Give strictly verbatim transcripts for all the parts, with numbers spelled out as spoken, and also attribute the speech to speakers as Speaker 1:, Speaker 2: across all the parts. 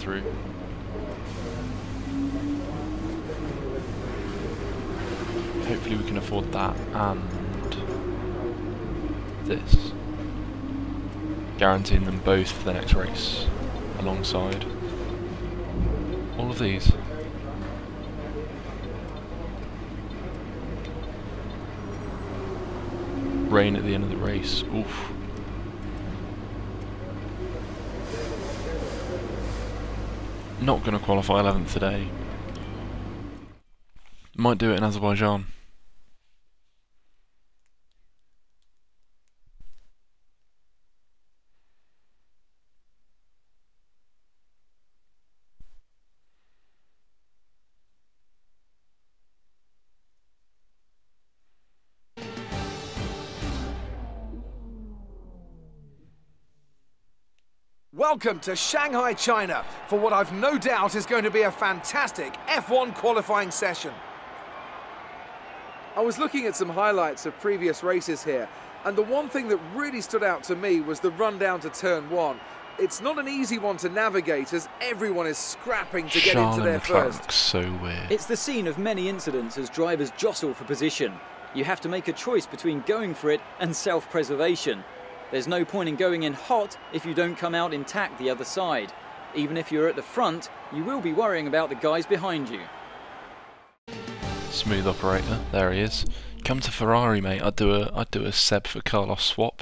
Speaker 1: through. Hopefully we can afford that and this. Guaranteeing them both for the next race alongside all of these. Rain at the end of the race. Oof. Not going to qualify eleventh today. Might do it in Azerbaijan.
Speaker 2: Welcome to Shanghai, China, for what I've no doubt is going to be a fantastic F one qualifying session. I was looking at some highlights of previous races here, and the one thing that really stood out to me was the run down to turn one. It's not an easy one to navigate as everyone is scrapping to get
Speaker 1: Charles
Speaker 2: into there first.
Speaker 1: Looks so weird.
Speaker 3: It's the scene of many incidents as drivers jostle for position. You have to make a choice between going for it and self-preservation. There's no point in going in hot if you don't come out intact the other side. Even if you're at the front, you will be worrying about the guys behind you.
Speaker 1: Smooth operator, there he is. Come to Ferrari, mate. I'd do a I'd do a Seb for Carlos swap.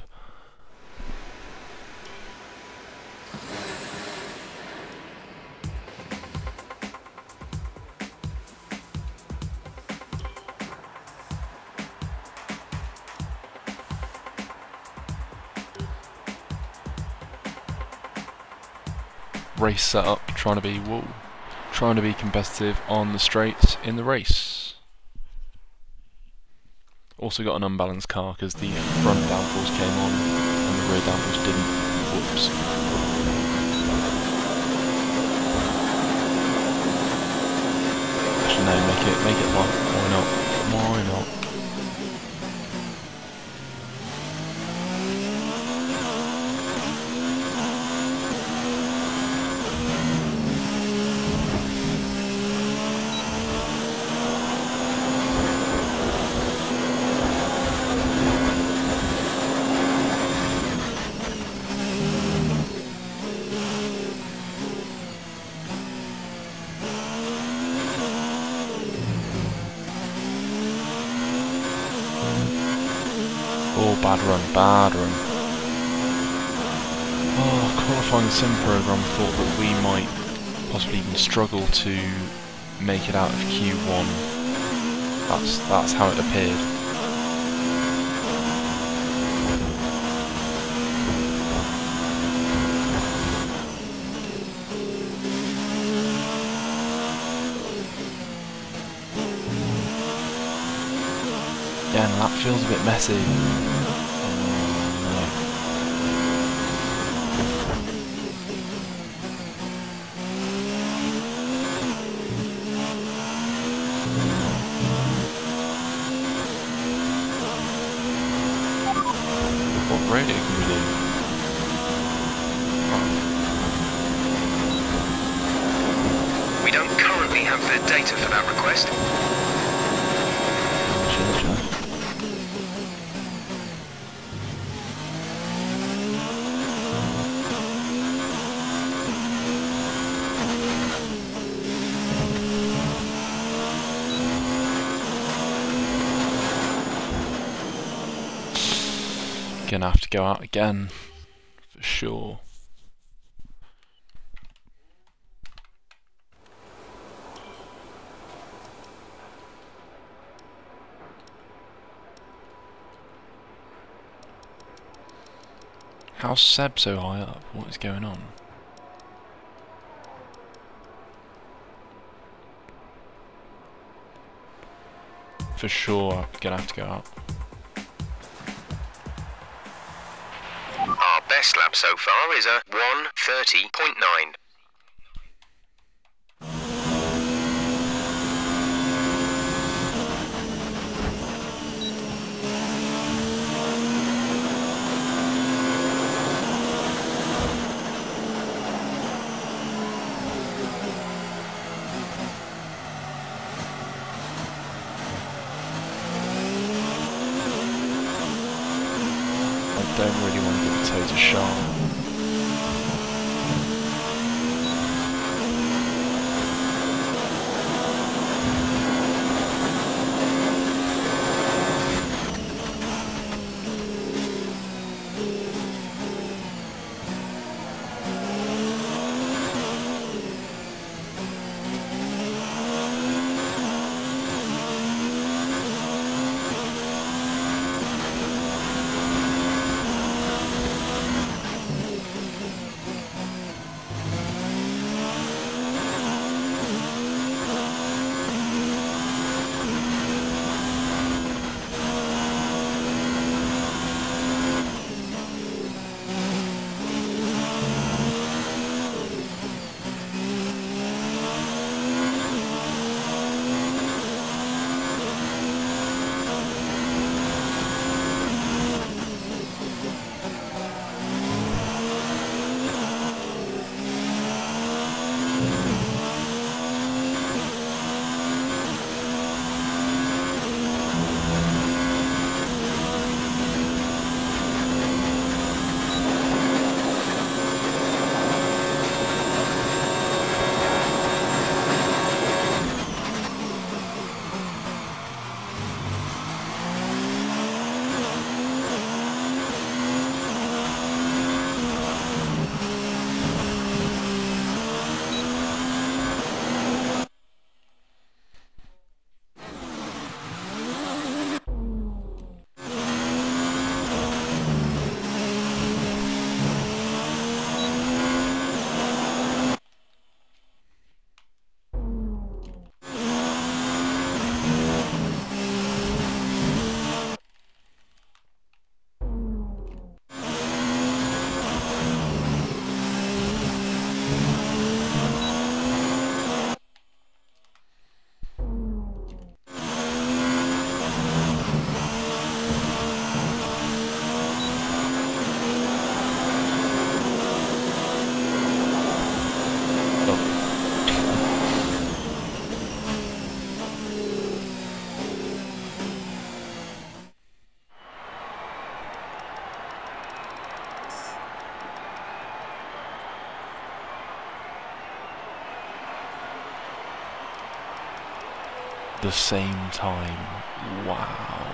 Speaker 1: Race setup, trying to be whoa, trying to be competitive on the straights in the race. Also got an unbalanced car because the front downforce came on and the rear downforce didn't. Whoops. Actually, no, make it make it like why not? Why not? Oh, bad run, bad run. Oh, qualifying sim program thought that we might possibly even struggle to make it out of Q one. That's that's how it appeared. Again, that feels a bit messy. What radio can we do?
Speaker 4: We don't currently have the data for that request.
Speaker 1: Gonna have to go out again, for sure. How's Seb so high up? What is going on? For sure, I'm gonna have to go out.
Speaker 4: Our best lap so far is a one thirty point nine.
Speaker 1: don't really want to give a toe to Charles. The same time. Wow.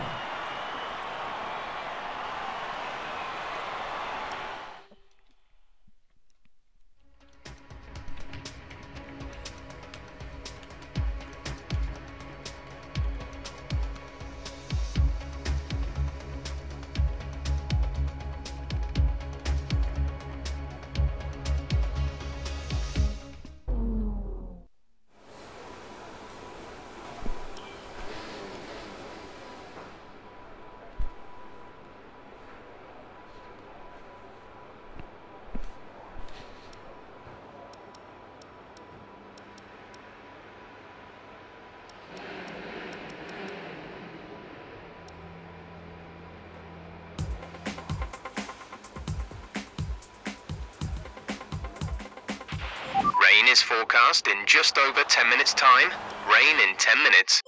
Speaker 4: Rain is forecast in just over ten minutes' time. Rain in ten minutes.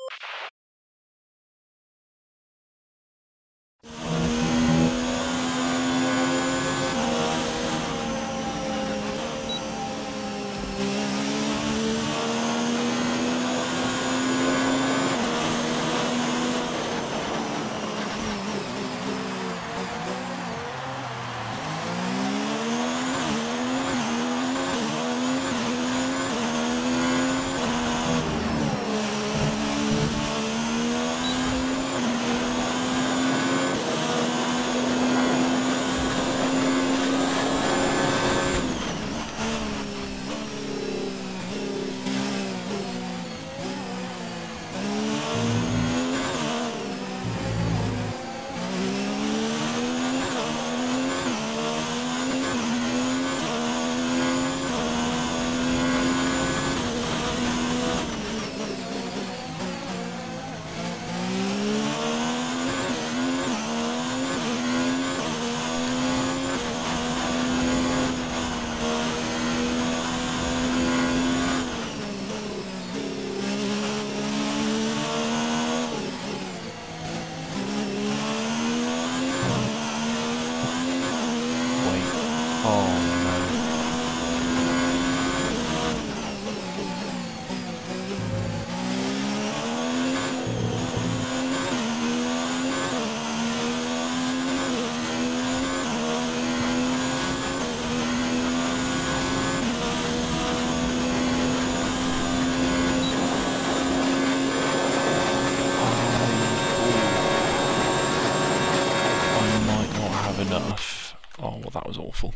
Speaker 1: Enough. Oh, well, that was awful.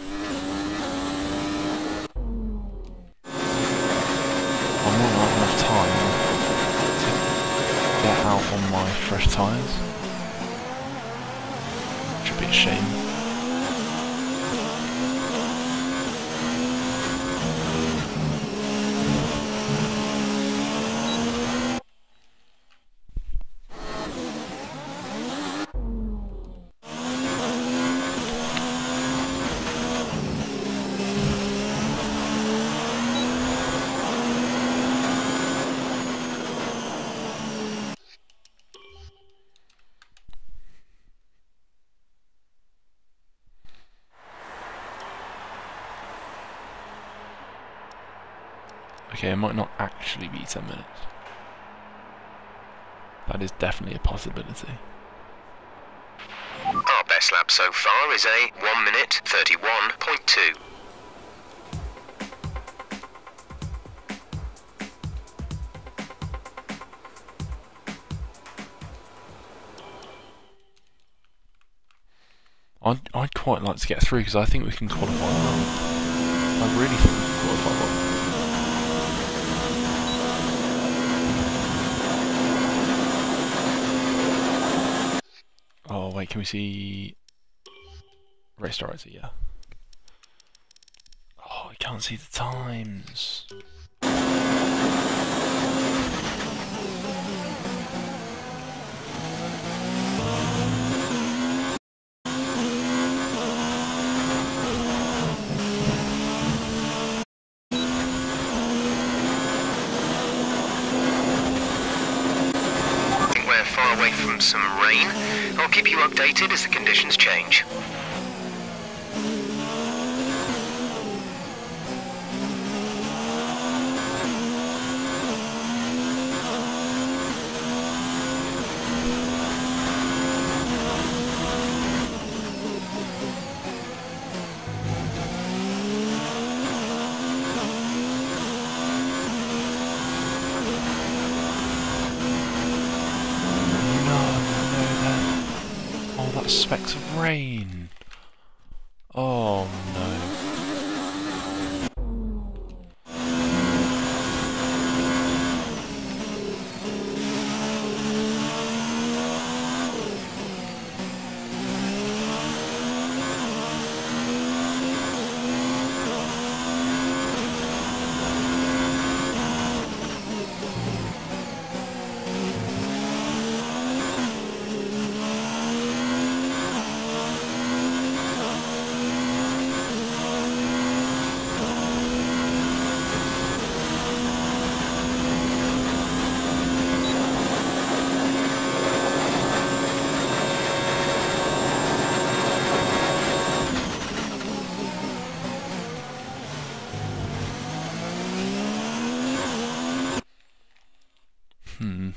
Speaker 1: I might not have enough time to get out on my fresh tyres. Which would be a shame. Okay, it might not actually be ten minutes. That is definitely a possibility.
Speaker 4: Our best lap so far is a one minute thirty-one point two.
Speaker 1: I'd, I'd quite like to get through because I think we can qualify well. I really think we can qualify well. Oh wait, can we see race director? Yeah. Oh, I can't see the times.
Speaker 4: Far away from some rain. I'll keep you updated as the conditions change.
Speaker 1: Specks of rain. Oh no. Hmm.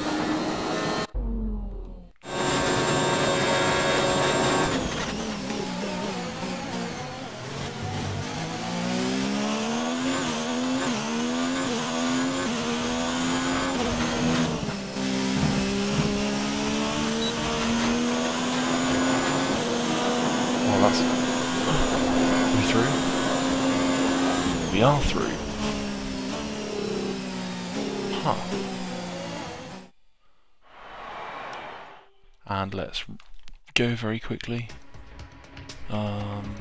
Speaker 1: Well, that's... Are we through? We are through. Huh. And let's go very quickly. Um,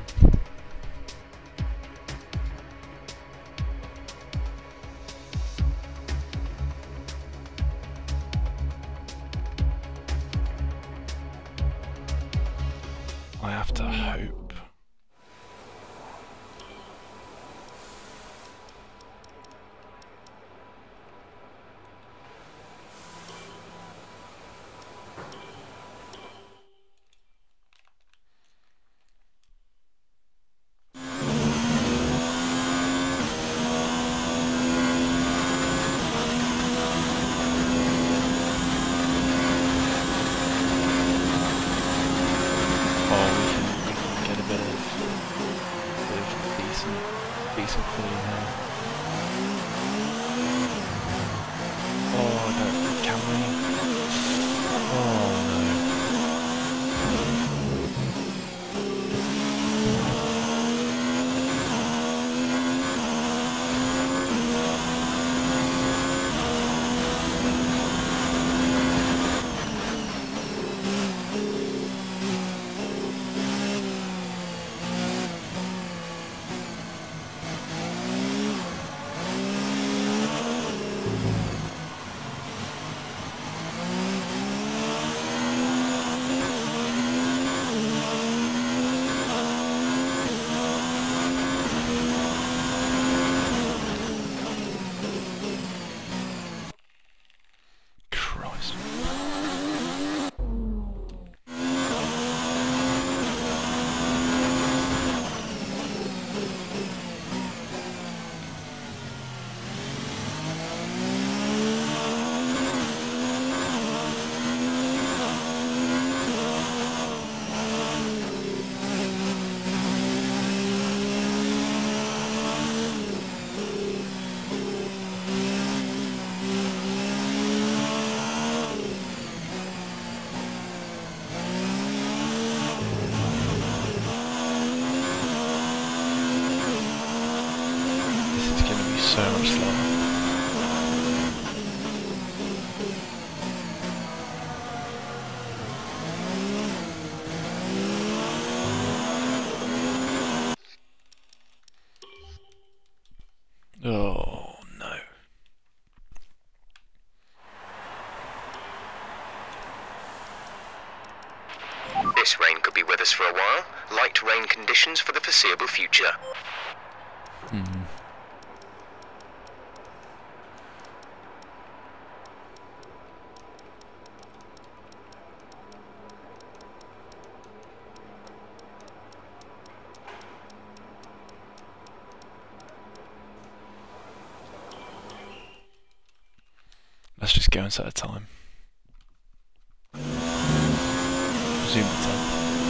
Speaker 1: I have to hope. so much slower. Oh no.
Speaker 4: This rain could be with us for a while. Light rain conditions for the foreseeable future.
Speaker 1: Hmm. Let's just go and set a time. Presume the tenth.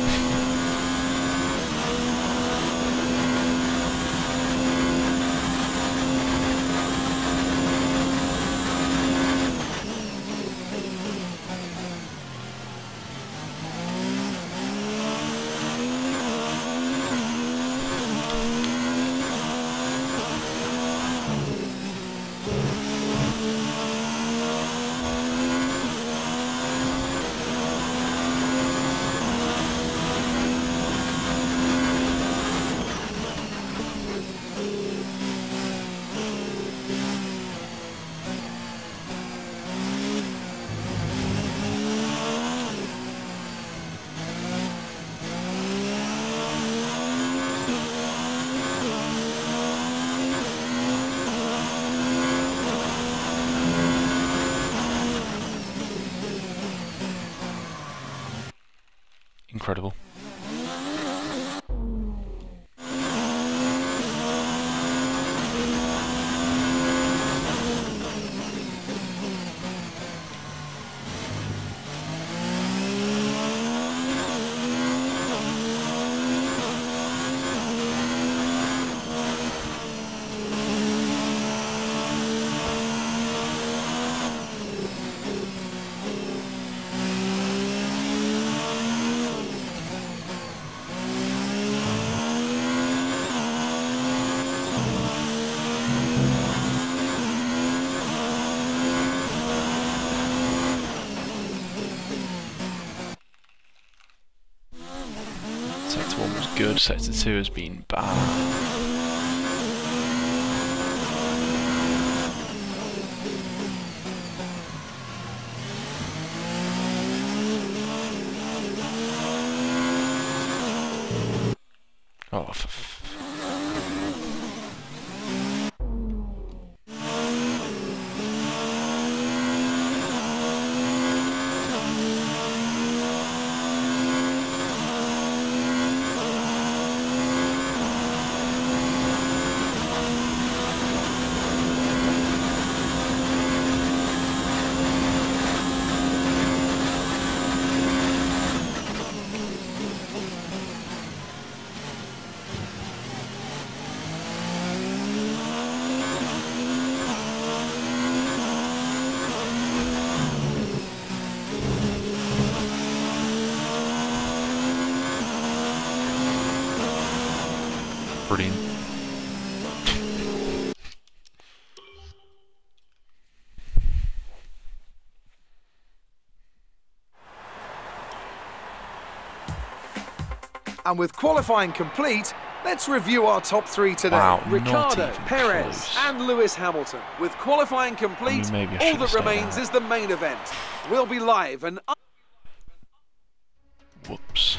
Speaker 1: Incredible. Sector one was good, sector two has been bad. Oh, for f brilliant.
Speaker 2: And with qualifying complete, let's review our top three today.
Speaker 1: Wow,
Speaker 2: Ricciardo,
Speaker 1: not even
Speaker 2: Perez
Speaker 1: close.
Speaker 2: and Lewis Hamilton. With qualifying complete,
Speaker 1: I mean, maybe I
Speaker 2: all
Speaker 1: should have
Speaker 2: that
Speaker 1: stayed
Speaker 2: remains
Speaker 1: out.
Speaker 2: is the main event. We'll be live and
Speaker 1: Whoops.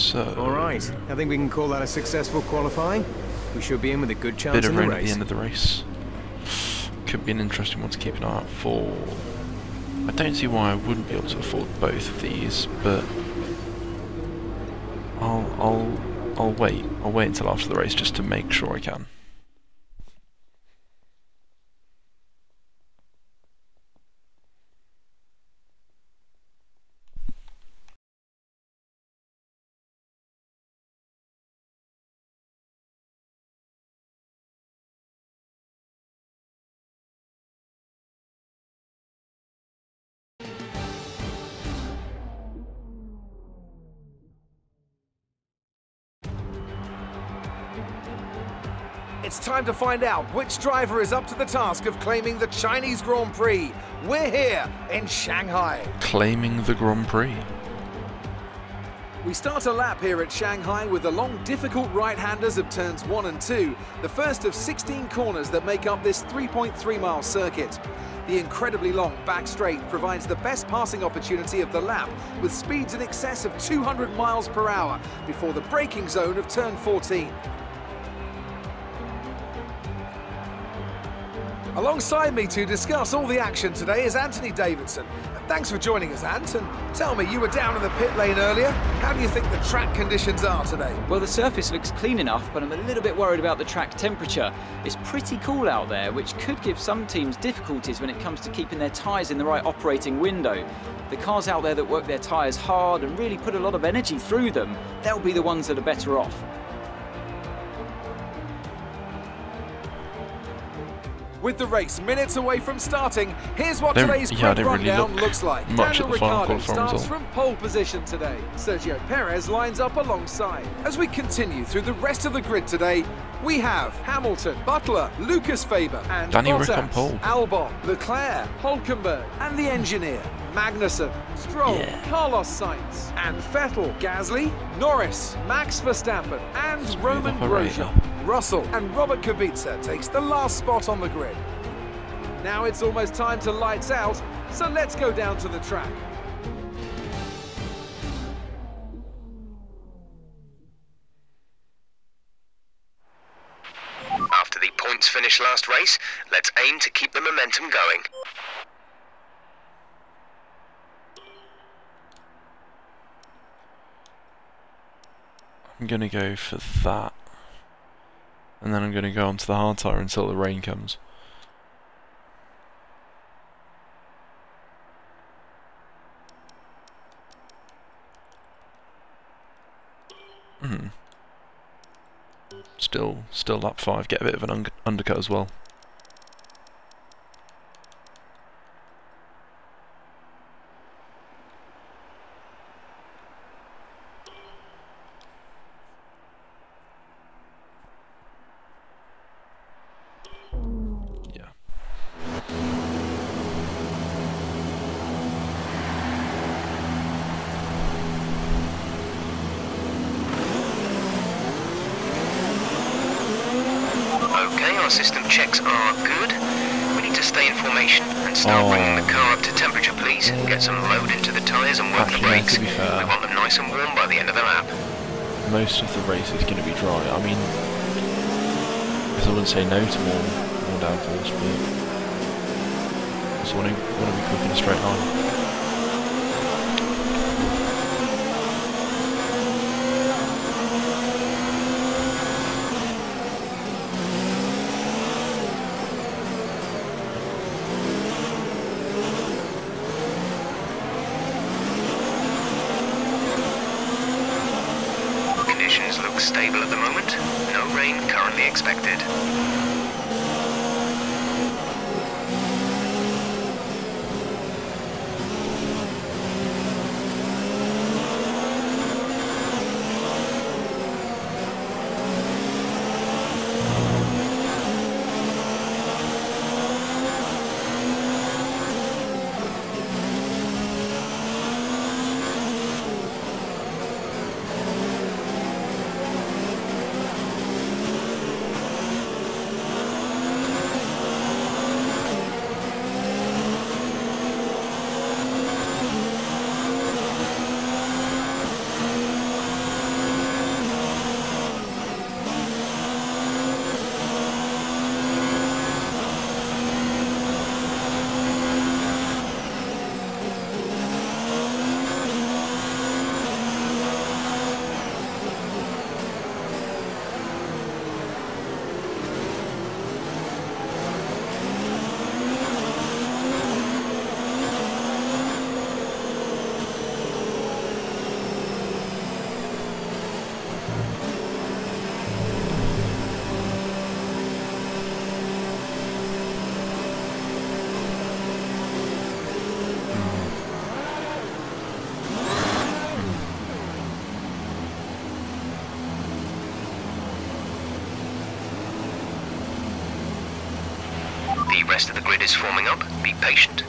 Speaker 1: So...
Speaker 5: Alright, I think we can call that a successful qualifying. We should be in with a good chance
Speaker 1: Bit of
Speaker 5: in the
Speaker 1: rain
Speaker 5: race.
Speaker 1: at the end of the race. Could be an interesting one to keep an eye out for. I don't see why I wouldn't be able to afford both of these, but I'll I'll I'll wait. I'll wait until after the race just to make sure I can.
Speaker 2: It's time to find out which driver is up to the task of claiming the Chinese Grand Prix. We're here in Shanghai.
Speaker 1: Claiming the Grand Prix.
Speaker 2: We start a lap here at Shanghai with the long, difficult right-handers of turns one and two, the first of sixteen corners that make up this three point three mile circuit. The incredibly long back straight provides the best passing opportunity of the lap, with speeds in excess of two hundred miles per hour before the braking zone of turn fourteen. Alongside me to discuss all the action today is Anthony Davidson. Thanks for joining us, Ant, and tell me, you were down in the pit lane earlier. How do you think the track conditions are today?
Speaker 3: Well, the surface looks clean enough, but I'm a little bit worried about the track temperature. It's pretty cool out there, which could give some teams difficulties when it comes to keeping their tyres in the right operating window. The cars out there that work their tyres hard and really put a lot of energy through them, they'll be the ones that are better off.
Speaker 2: With the race minutes away from starting, here's what
Speaker 1: Don't-
Speaker 2: today's
Speaker 1: yeah, I
Speaker 2: grid
Speaker 1: don't really
Speaker 2: rundown
Speaker 1: look
Speaker 2: looks like.
Speaker 1: much
Speaker 2: Daniel
Speaker 1: at the final
Speaker 2: Ricciardo
Speaker 1: qualifying
Speaker 2: starts
Speaker 1: result.
Speaker 2: from pole position today. Sergio Perez lines up alongside. As we continue through the rest of the grid today, we have Hamilton, Butler, Lucas Faber, and
Speaker 1: Danny
Speaker 2: Bottas,
Speaker 1: Rick on pole.
Speaker 2: Albon, Leclerc, Hulkenberg, and the engineer, Magnussen, Stroll,
Speaker 1: Yeah. Carlos
Speaker 2: Sainz, and Vettel, Gasly, Norris, Max Verstappen, and Roman
Speaker 1: operator.
Speaker 2: Grosjean. Russell and Robert Kubica takes the last spot on the grid. Now it's almost time to lights out, so let's go down to the track.
Speaker 4: After the points finish last race, let's aim to keep the momentum going.
Speaker 1: I'm gonna go for that. And then I'm gonna go onto the hard tyre until the rain comes. Hmm. Still, still lap five. Get a bit of an un undercut as well. Yeah.
Speaker 4: Okay, our system checks are good. We need to stay in formation and start
Speaker 1: Oh.
Speaker 4: bringing the car up to temperature, please. Get some load into the tyres and work the
Speaker 1: Actually, no,
Speaker 4: brakes.
Speaker 1: to be fair-
Speaker 4: We want them nice and warm by the end of the lap.
Speaker 1: Most of the race is going to be dry. I mean, I guess I wouldn't say no to more, more downforce, but I just want to, want to be quick in a straight line.
Speaker 4: Conditions look stable at the moment. No rain currently expected. Rest of the grid is forming up. Be patient.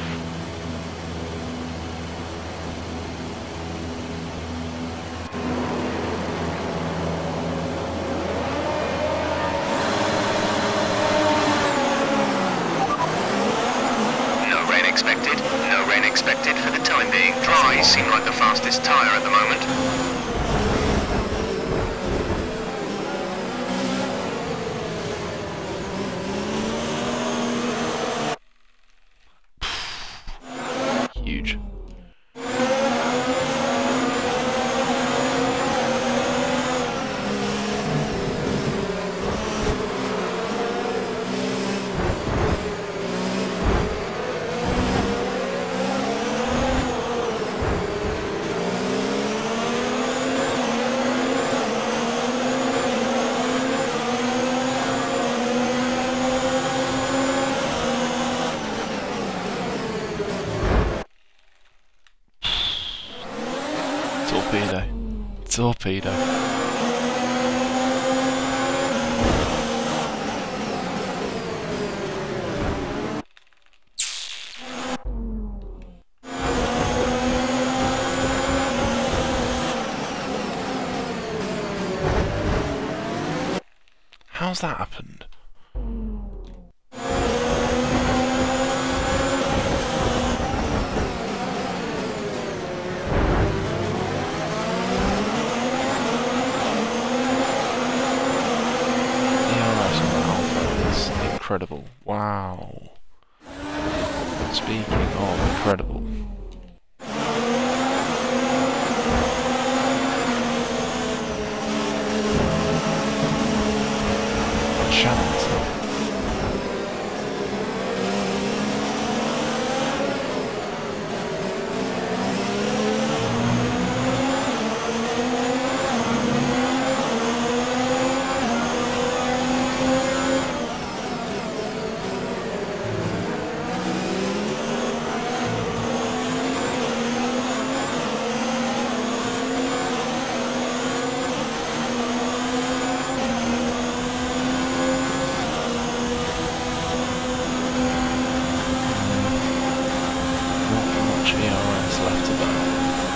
Speaker 4: No rain expected. No rain expected for the time being. Dries seem like the fastest tyre at the moment.
Speaker 1: Huge. Torpedo. Torpedo. How's that happened? Incredible. Wow. Speaking of incredible. Chance. Left to burn.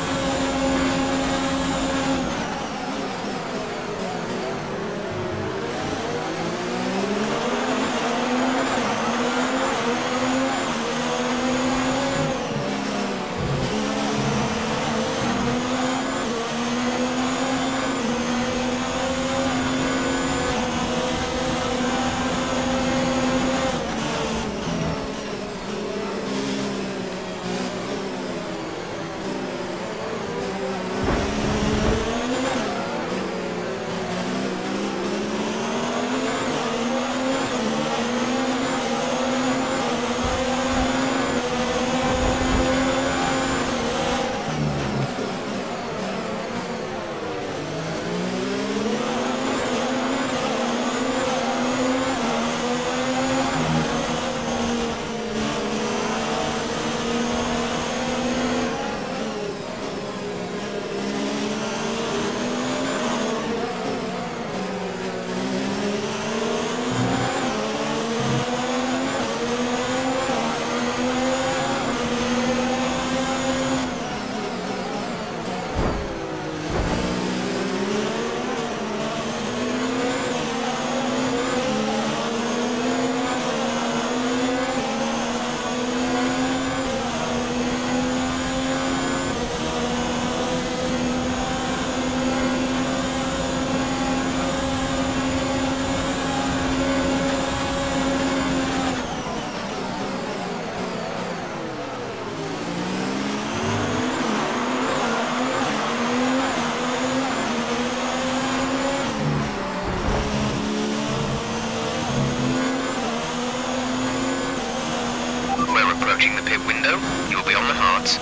Speaker 4: Approaching the pit window, you'll be on the hards.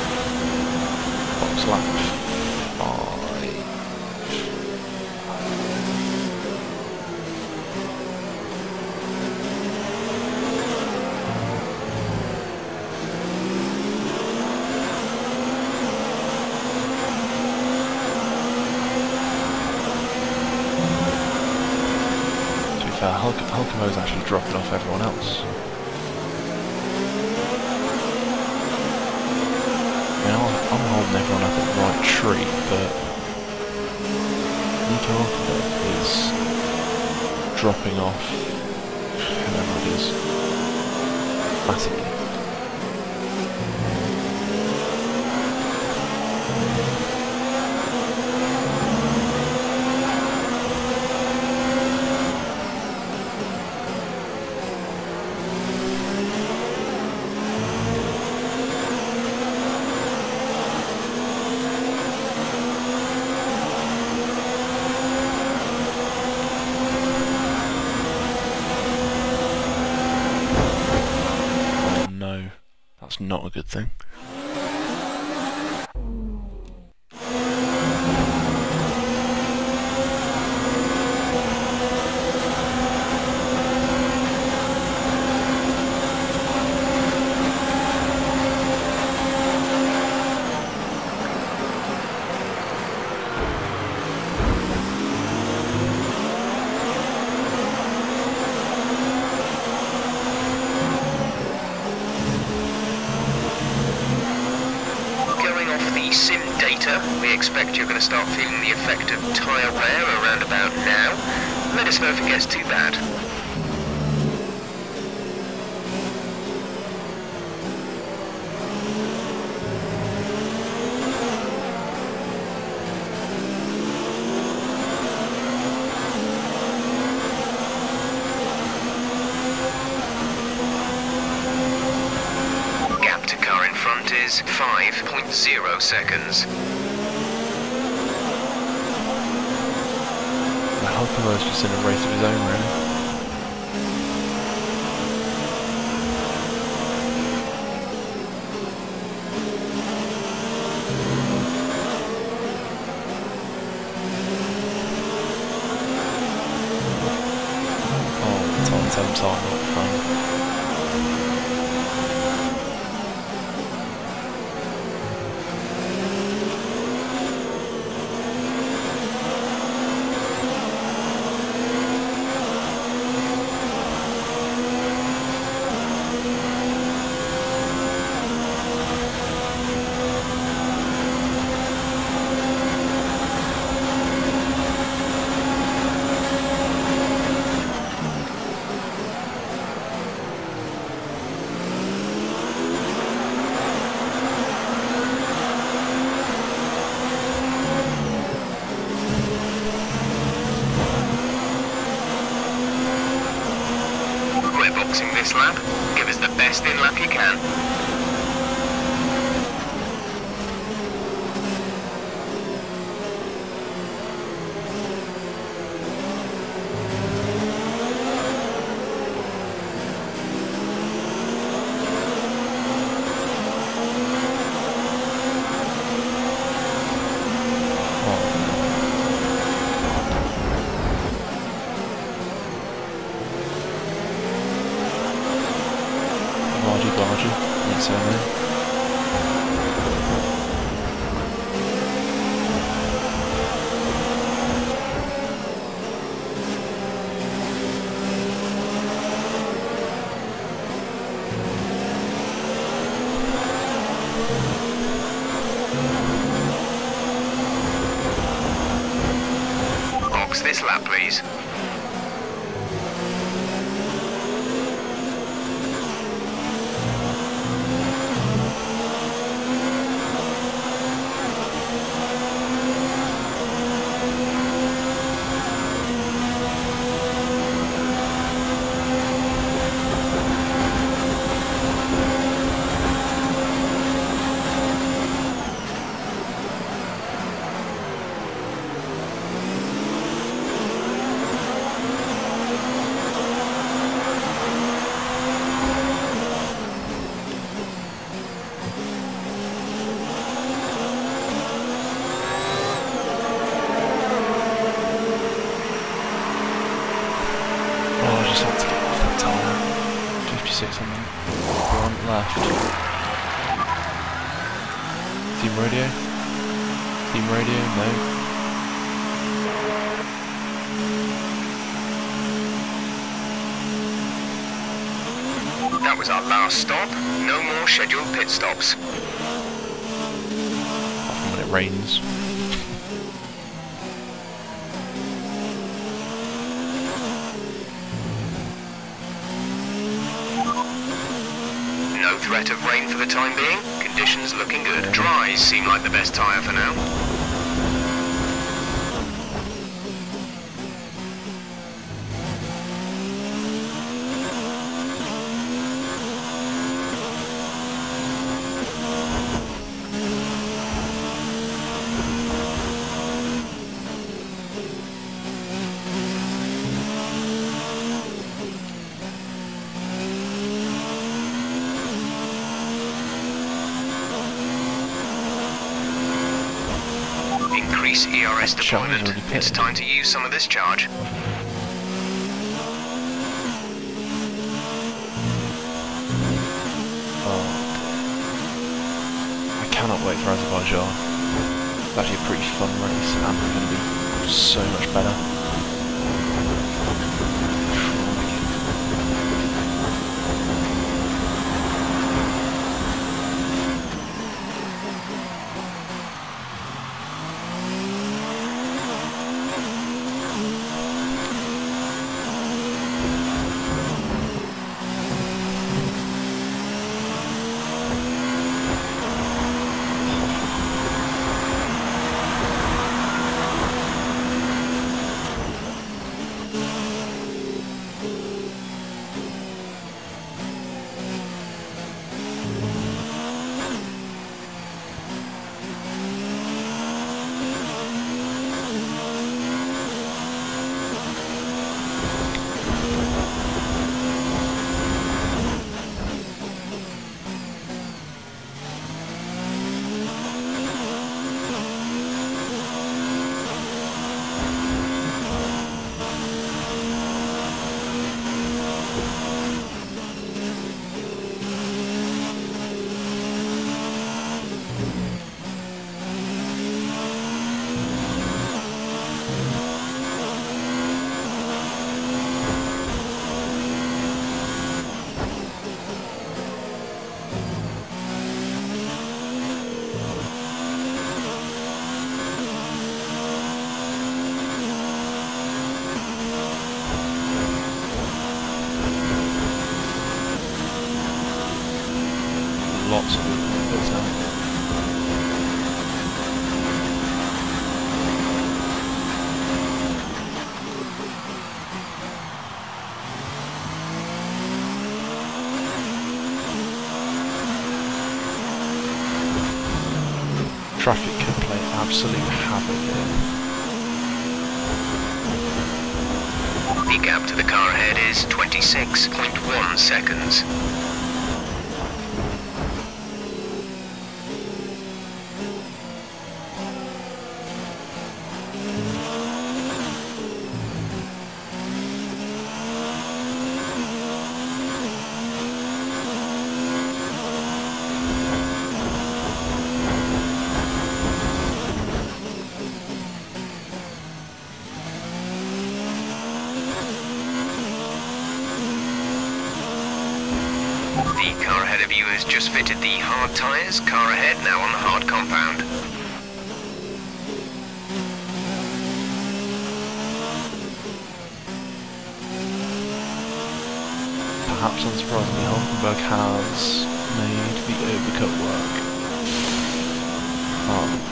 Speaker 1: Box lap five. To be fair, Hulk Hulkamo's actually dropping off everyone else. treat, but Nico Rosberg is dropping off whoever it is massively. That's not a good thing.
Speaker 4: Sim data, we expect you're going to start feeling the effect of tyre wear around about now. Let us know if it gets too bad. Is five point zero seconds.
Speaker 1: The Hulk is just in a race of his own, really. Oh, it's on time, time, not fun.
Speaker 4: Boxing this lap, give us the best in lap you can.
Speaker 1: Bargy, thanks so much.
Speaker 4: Box this lap, please.
Speaker 1: fifty-six on them. One left. Team radio? Team radio? No.
Speaker 4: That was our last stop. No more scheduled pit stops.
Speaker 1: Apart from when it rains.
Speaker 4: No threat of rain for the time being. Conditions looking good. Dries seem like the best tyre for now. Increase E R S deployment. It's time to use some of this charge.
Speaker 1: Oh. I cannot wait for Azerbaijan. It's actually a pretty fun race and it's going to be so much better. Lots of bits now. Traffic could play absolute havoc here.
Speaker 4: The gap to the car ahead is twenty-six point one seconds. The car ahead of you has just fitted the hard tyres. Car ahead now on the hard compound.
Speaker 1: Perhaps unsurprisingly, Hulkenberg has made the overcut work. Oh.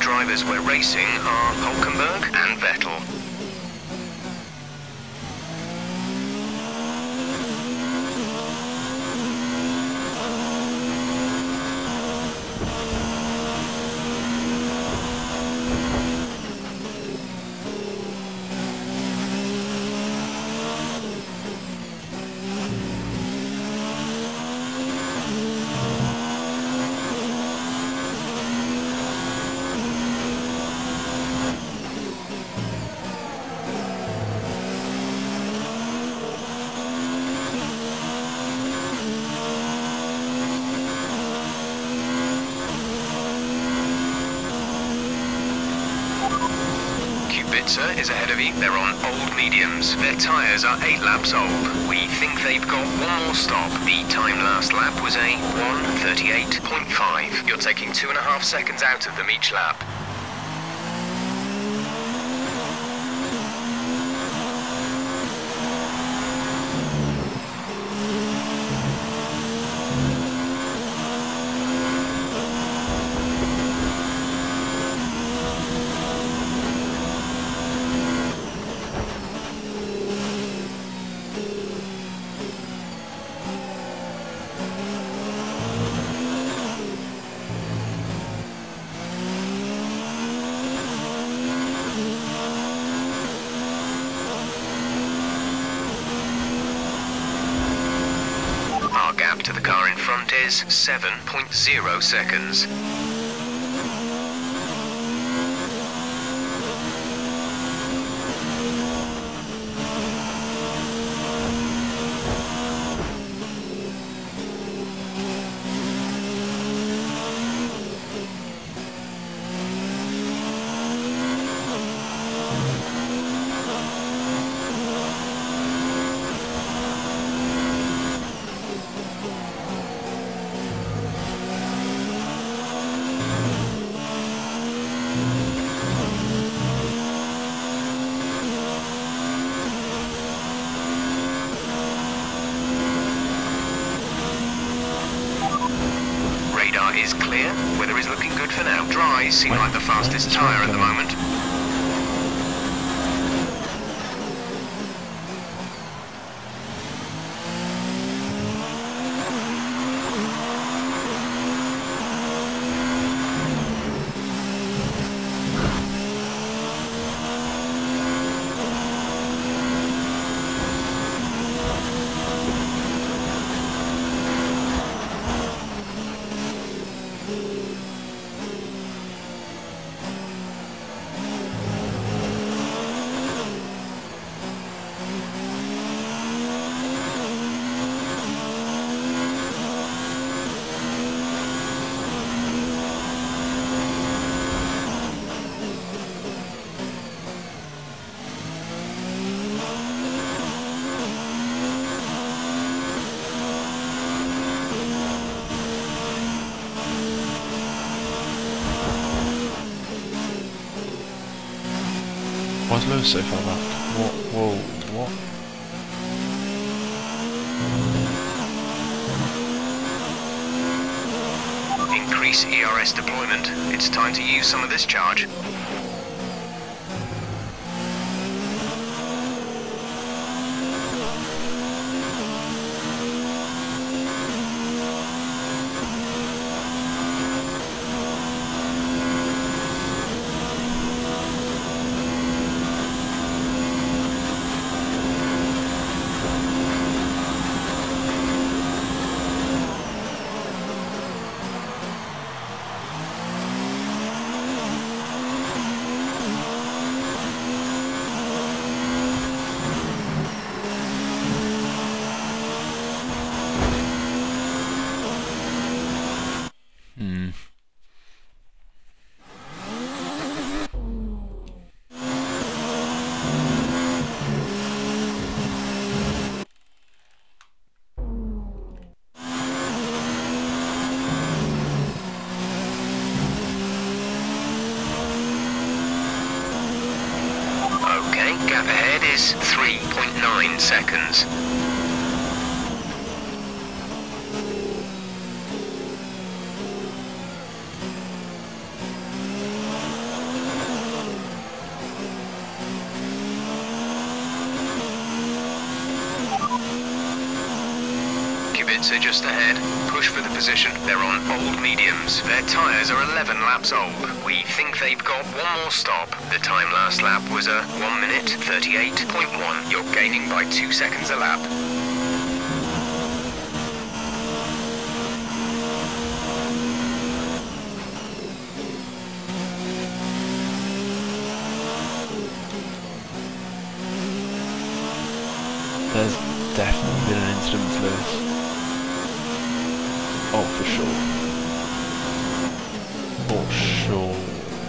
Speaker 4: drivers we're racing are Hulkenberg and Vettel. Is ahead of you. They're on old mediums. Their tyres are eight laps old. We think they've got one more stop. The time last lap was a one thirty-eight point five. You're taking two and a half seconds out of them each lap. To the car in front is seven point zero seconds. Is clear. Weather is looking good for now. Dry seem like the fastest tyre at the moment.
Speaker 1: Why is Lewis so far back? What? Whoa, what?
Speaker 4: Increase E R S deployment. It's time to use some of this charge. Gap ahead is three point nine seconds. pits are just ahead. Push for the position. They're on old mediums. Their tyres are eleven laps old. We think they've got one more stop. The time last lap was a one minute thirty-eight point one. You're gaining by two seconds a lap.
Speaker 1: There's definitely been an incident with Lewis. Oh, for sure. For sure.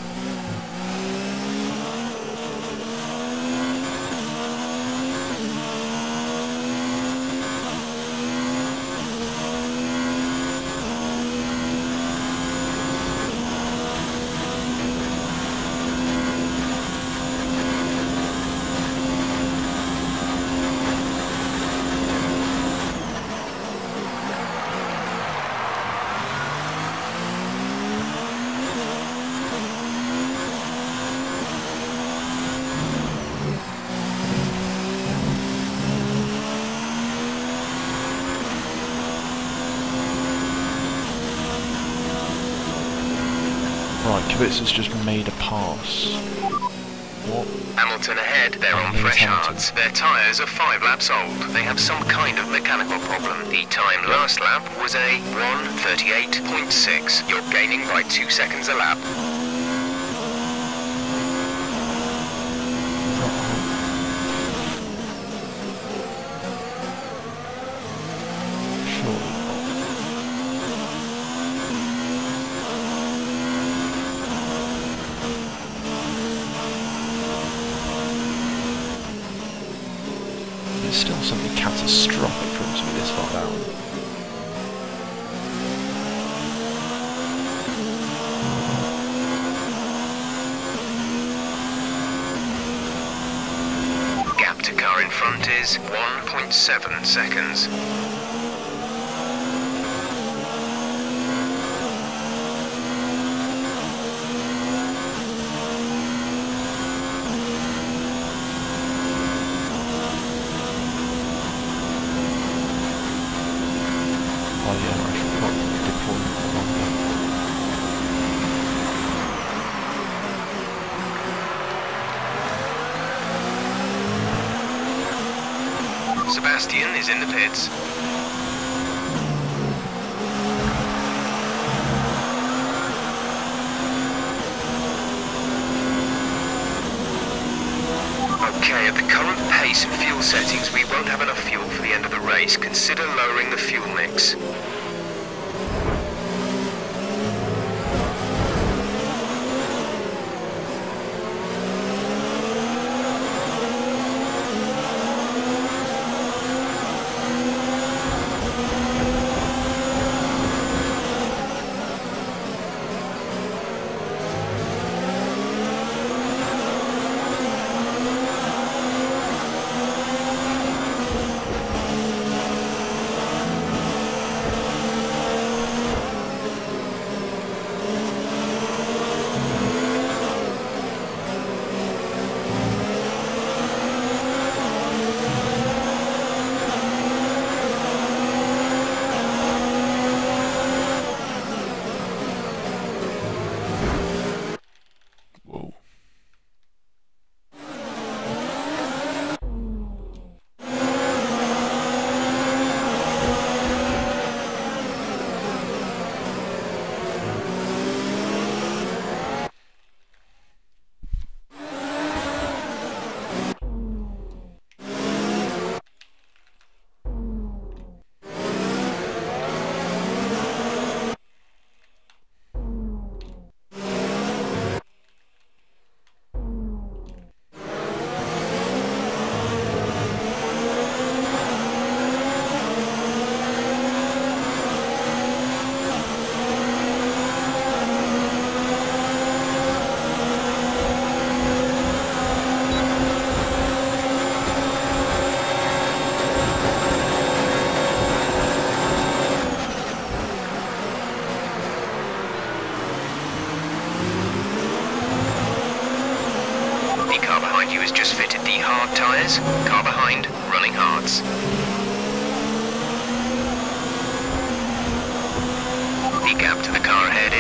Speaker 1: Right, Kibitza's just made a pass. What?
Speaker 4: Hamilton ahead, they're on fresh hards. Their tyres are five laps old. They have some kind of mechanical problem. The time last lap was a one thirty-eight point six. You're gaining by two seconds a lap.
Speaker 1: There's still something catastrophic for him to be this far down.
Speaker 4: Gap to car in front is one point seven seconds.
Speaker 1: Oh yeah, I forgot to deploy the
Speaker 4: Sebastian is in the pits. Okay, at the current pace and fuel settings, we won't have enough fuel for the end of the race. Consider lowering the fuel mix. Just fitted the hard tyres, car behind, running hards.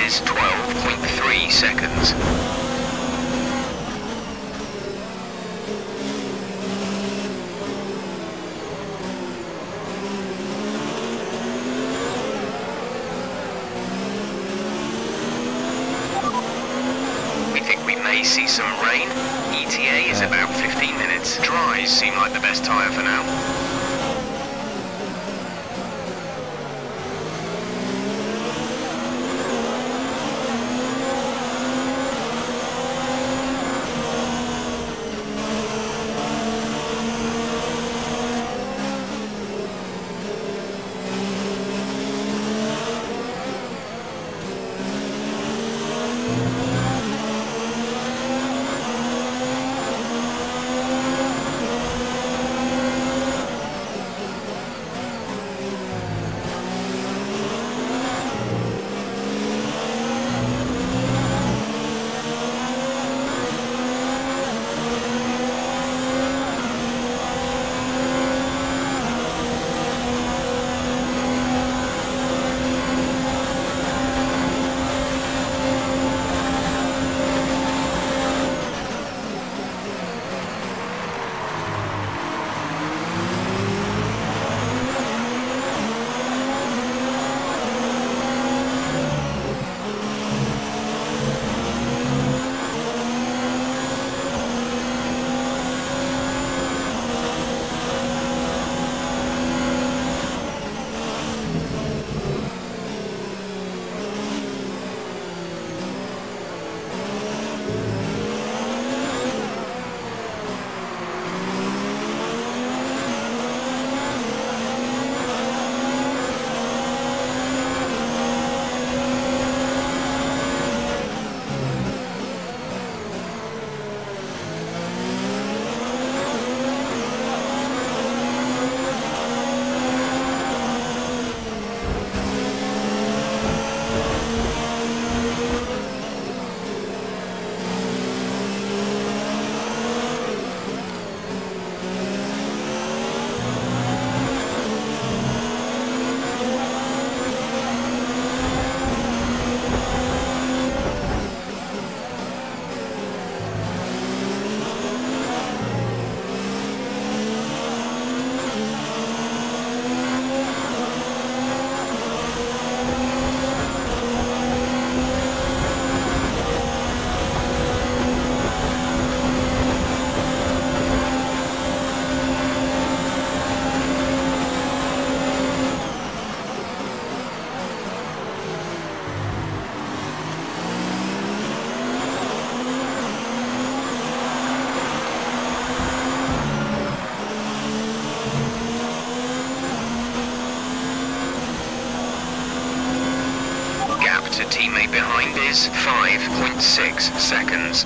Speaker 4: is twelve point three seconds. We think we may see some rain. E T A is about fifteen minutes. Dries seem like the best tyre for now. To teammate behind is five point six seconds.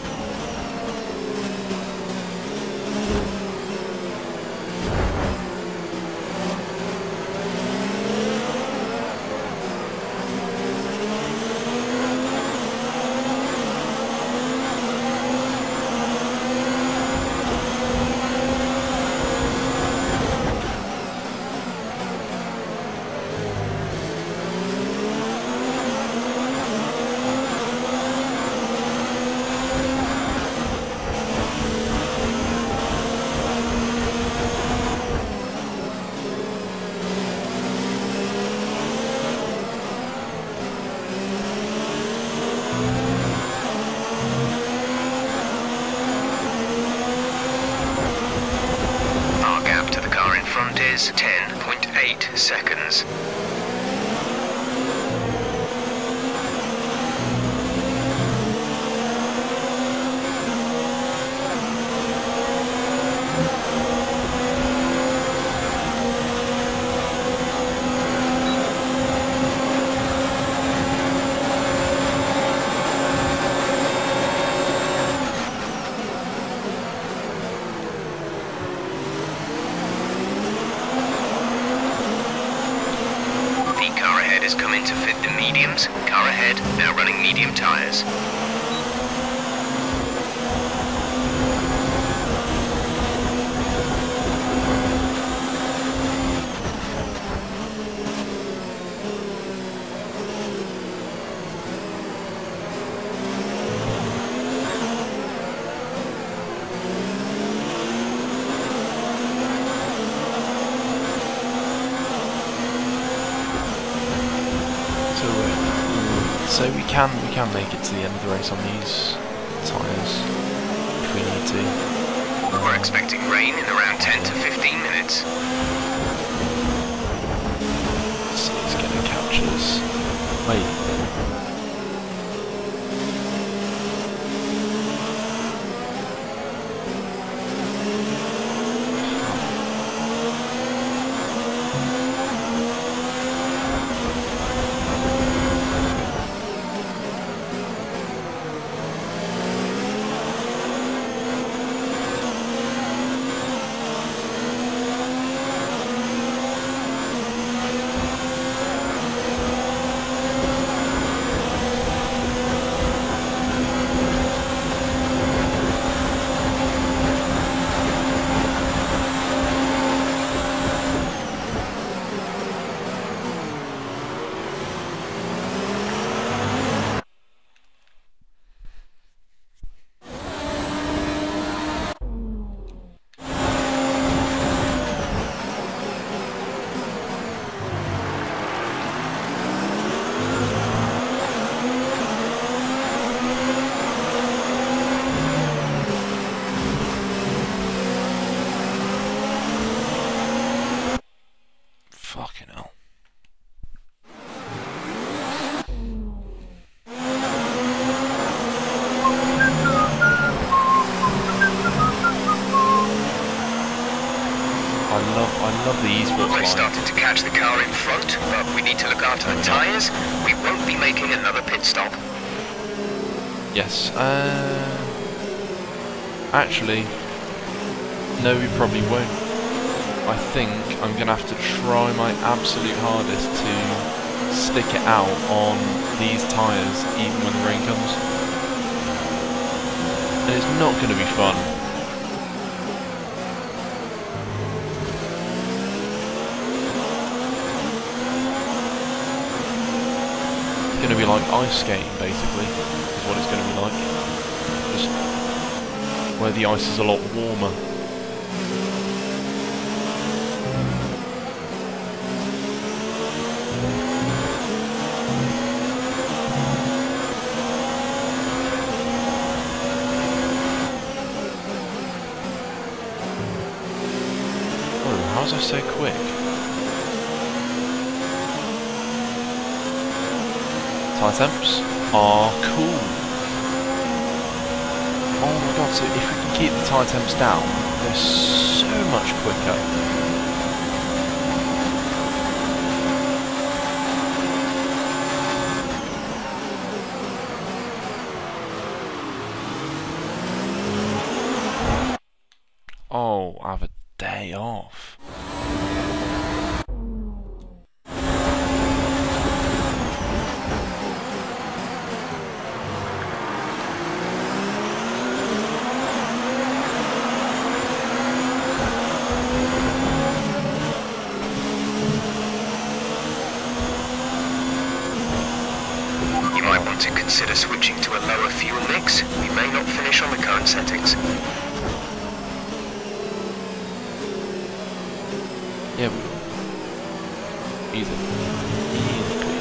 Speaker 4: Is ten point eight seconds. Is coming to fit the mediums. Car ahead, now running medium tyres.
Speaker 1: can we can make it to the end of the race on these tyres if we need to.
Speaker 4: We're expecting rain in around ten to fifteen minutes.
Speaker 1: Let's see, it's going to catch us. Wait. Fucking hell. I love, I love the esports
Speaker 4: We're
Speaker 1: line.
Speaker 4: starting to catch the car in front, but we need to look after the tyres. We won't be making another pit stop.
Speaker 1: Yes. Uh, actually, no, we probably won't. I think I'm going to have to try my absolute hardest to stick it out on these tyres even when the rain comes. And it's not going to be fun. It's going to be like ice skating basically, is what it's going to be like. Just where the ice is a lot warmer. How was I so quick? Tire temps are cool. Oh my god, so if we can keep the tire temps down, they're so much quicker. Oh, I have a day off.
Speaker 4: You might want to consider switching to a lower fuel mix. We may not finish on the current settings.
Speaker 1: Yeah, we easy. Easy please.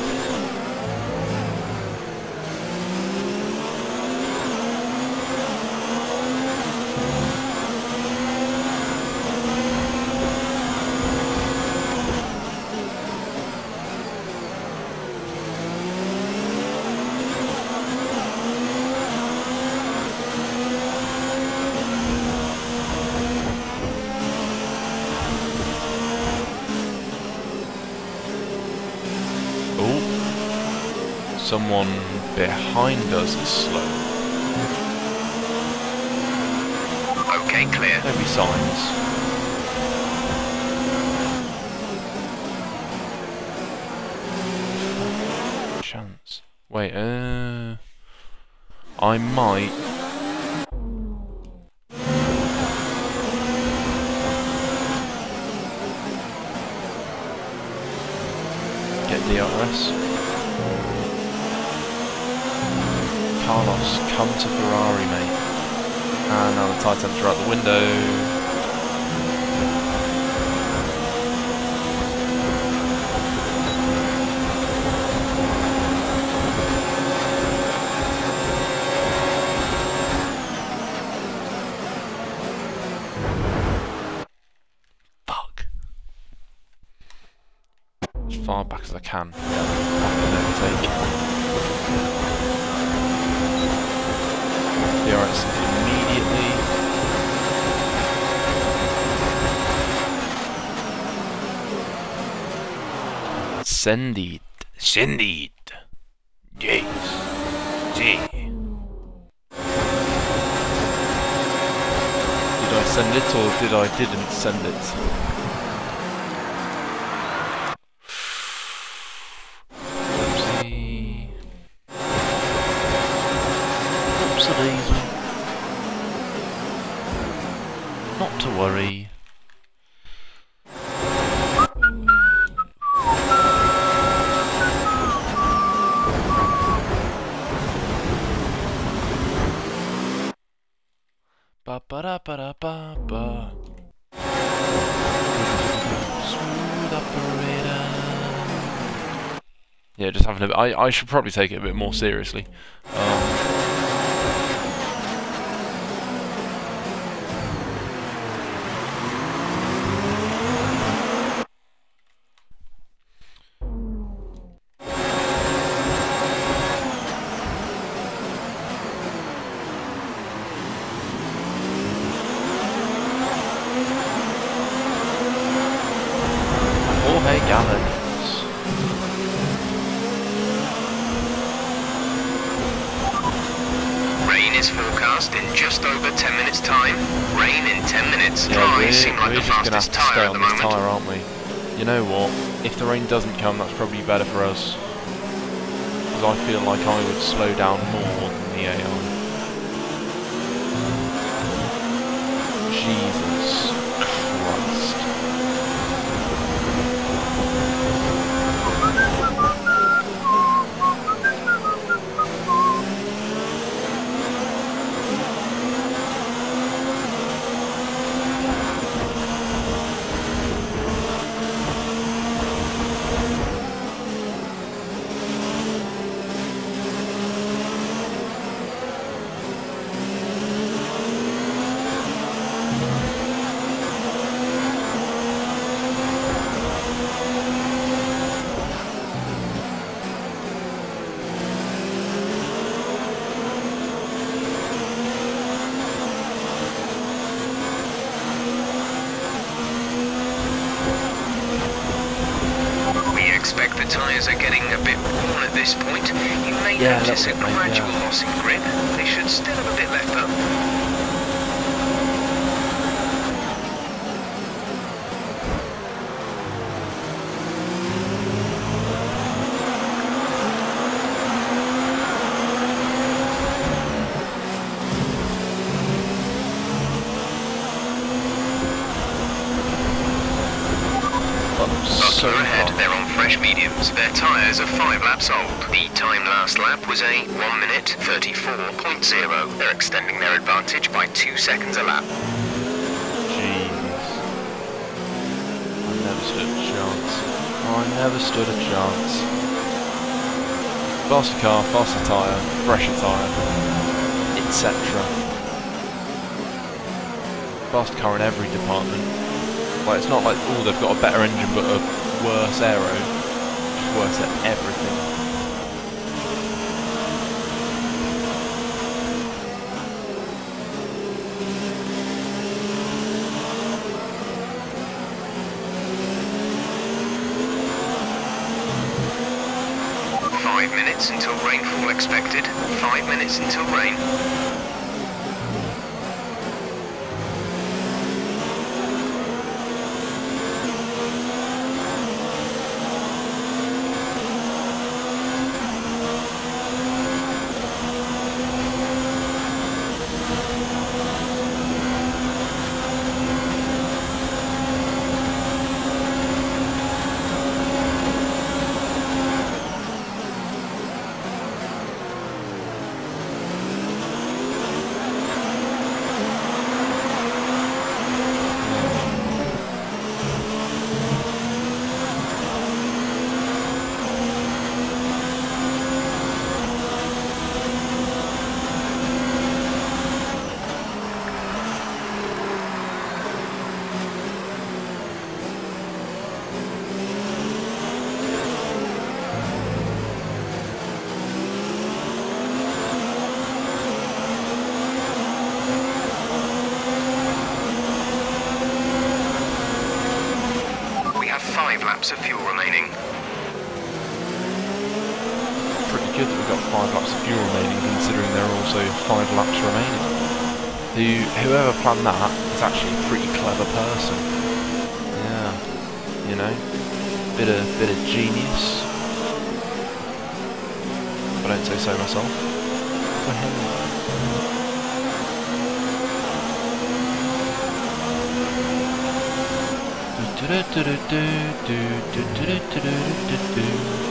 Speaker 1: Someone behind us is slow.
Speaker 4: Okay, clear.
Speaker 1: There'll be signs. Chance. Wait, uh... I might... get D R S. Carlos, come to Ferrari, mate. And now the tire temps are out the window. far back as I can. Overtake. D R S immediately. Send it. Send it. Yes. Gee. Did I send it or did I didn't send it? Oopsie. Oopsie daisy. Not to worry. Ba ba da ba da ba ba. Smooth operator. Yeah, just having a bit. I I should probably take it a bit more seriously. Um, Jorge Gallegos.
Speaker 4: Rain is forecast in just over ten minutes time. Rain in ten minutes.
Speaker 1: Yeah,
Speaker 4: Dry
Speaker 1: we're,
Speaker 4: seem like
Speaker 1: we're
Speaker 4: the
Speaker 1: just gonna have
Speaker 4: fastest
Speaker 1: to stay
Speaker 4: tyre at
Speaker 1: on
Speaker 4: the
Speaker 1: this
Speaker 4: moment.
Speaker 1: tyre, aren't we? You know what? If the rain doesn't come, that's probably better for us. Because I feel like I would slow down more than the A I. Jesus Christ.
Speaker 4: Expect the tyres are getting a bit worn at this point. You may
Speaker 1: Yeah,
Speaker 4: notice a
Speaker 1: a little bit,
Speaker 4: gradual
Speaker 1: yeah.
Speaker 4: loss in grip. They should still have a bit left though.
Speaker 1: So
Speaker 4: ahead,
Speaker 1: far.
Speaker 4: they're on fresh mediums. Their tyres are five laps old. The time last lap was a one minute thirty-four point zero. They're extending their advantage by two seconds a lap.
Speaker 1: Jesus. I never stood a chance. I never stood a chance. Faster car, faster tyre, fresher tyre, et cetera. Faster car in every department. Like, it's not like, oh, they've got a better engine but a worse aero. Just worse at everything.
Speaker 4: Five minutes until rainfall expected. Five minutes until rain. laps of fuel remaining.
Speaker 1: Pretty good that we've got five laps of fuel remaining, considering there are also five laps remaining. Who, whoever planned that is actually a pretty clever person. Yeah, you know, bit of bit of genius. If I don't say so myself. Well, do do do do do do do do do do.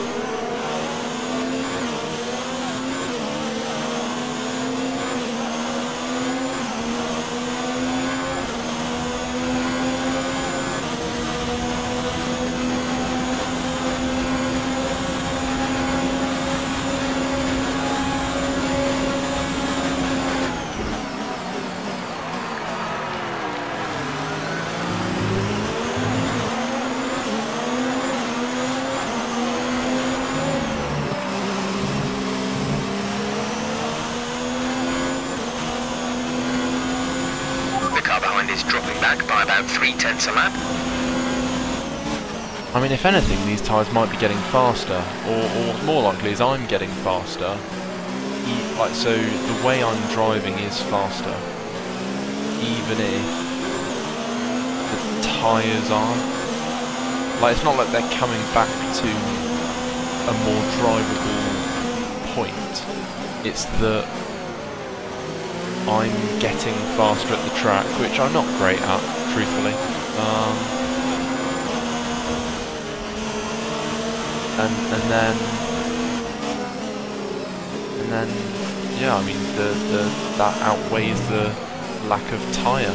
Speaker 4: Is dropping back by about three tenths a lap.
Speaker 1: I mean, if anything, these tyres might be getting faster, or, or what's more likely is I'm getting faster. E like, so the way I'm driving is faster, even if the tyres aren't. Like, it's not like they're coming back to a more drivable point. It's that I'm getting faster at the track, which I'm not great at, truthfully. Um, and and then and then yeah, I mean the the that outweighs the lack of tyre.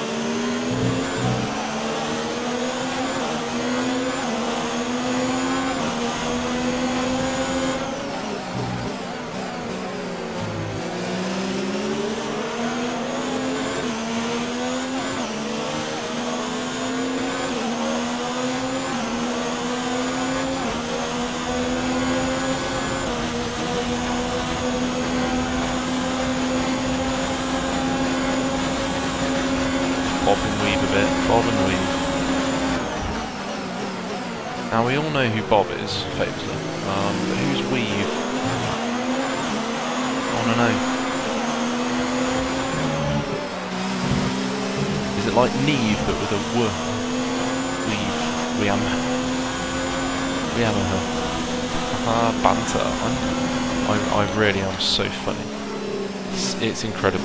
Speaker 1: Bob and weave a bit, bob and weave. Now we all know who Bob is, famously, um, but who's Weave? I want to know. Is it like Neve but with a W? Weave, we am, we am her. Ah, banter. I'm, I, I really am so funny. It's, it's incredible.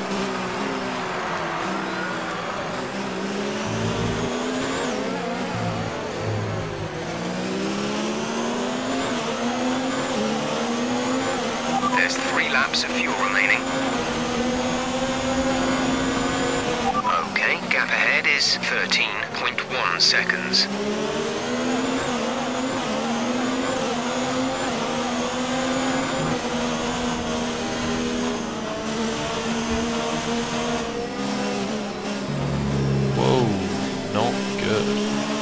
Speaker 4: There's three laps of fuel remaining. Okay, gap ahead is thirteen point one seconds.
Speaker 1: Whoa, not good.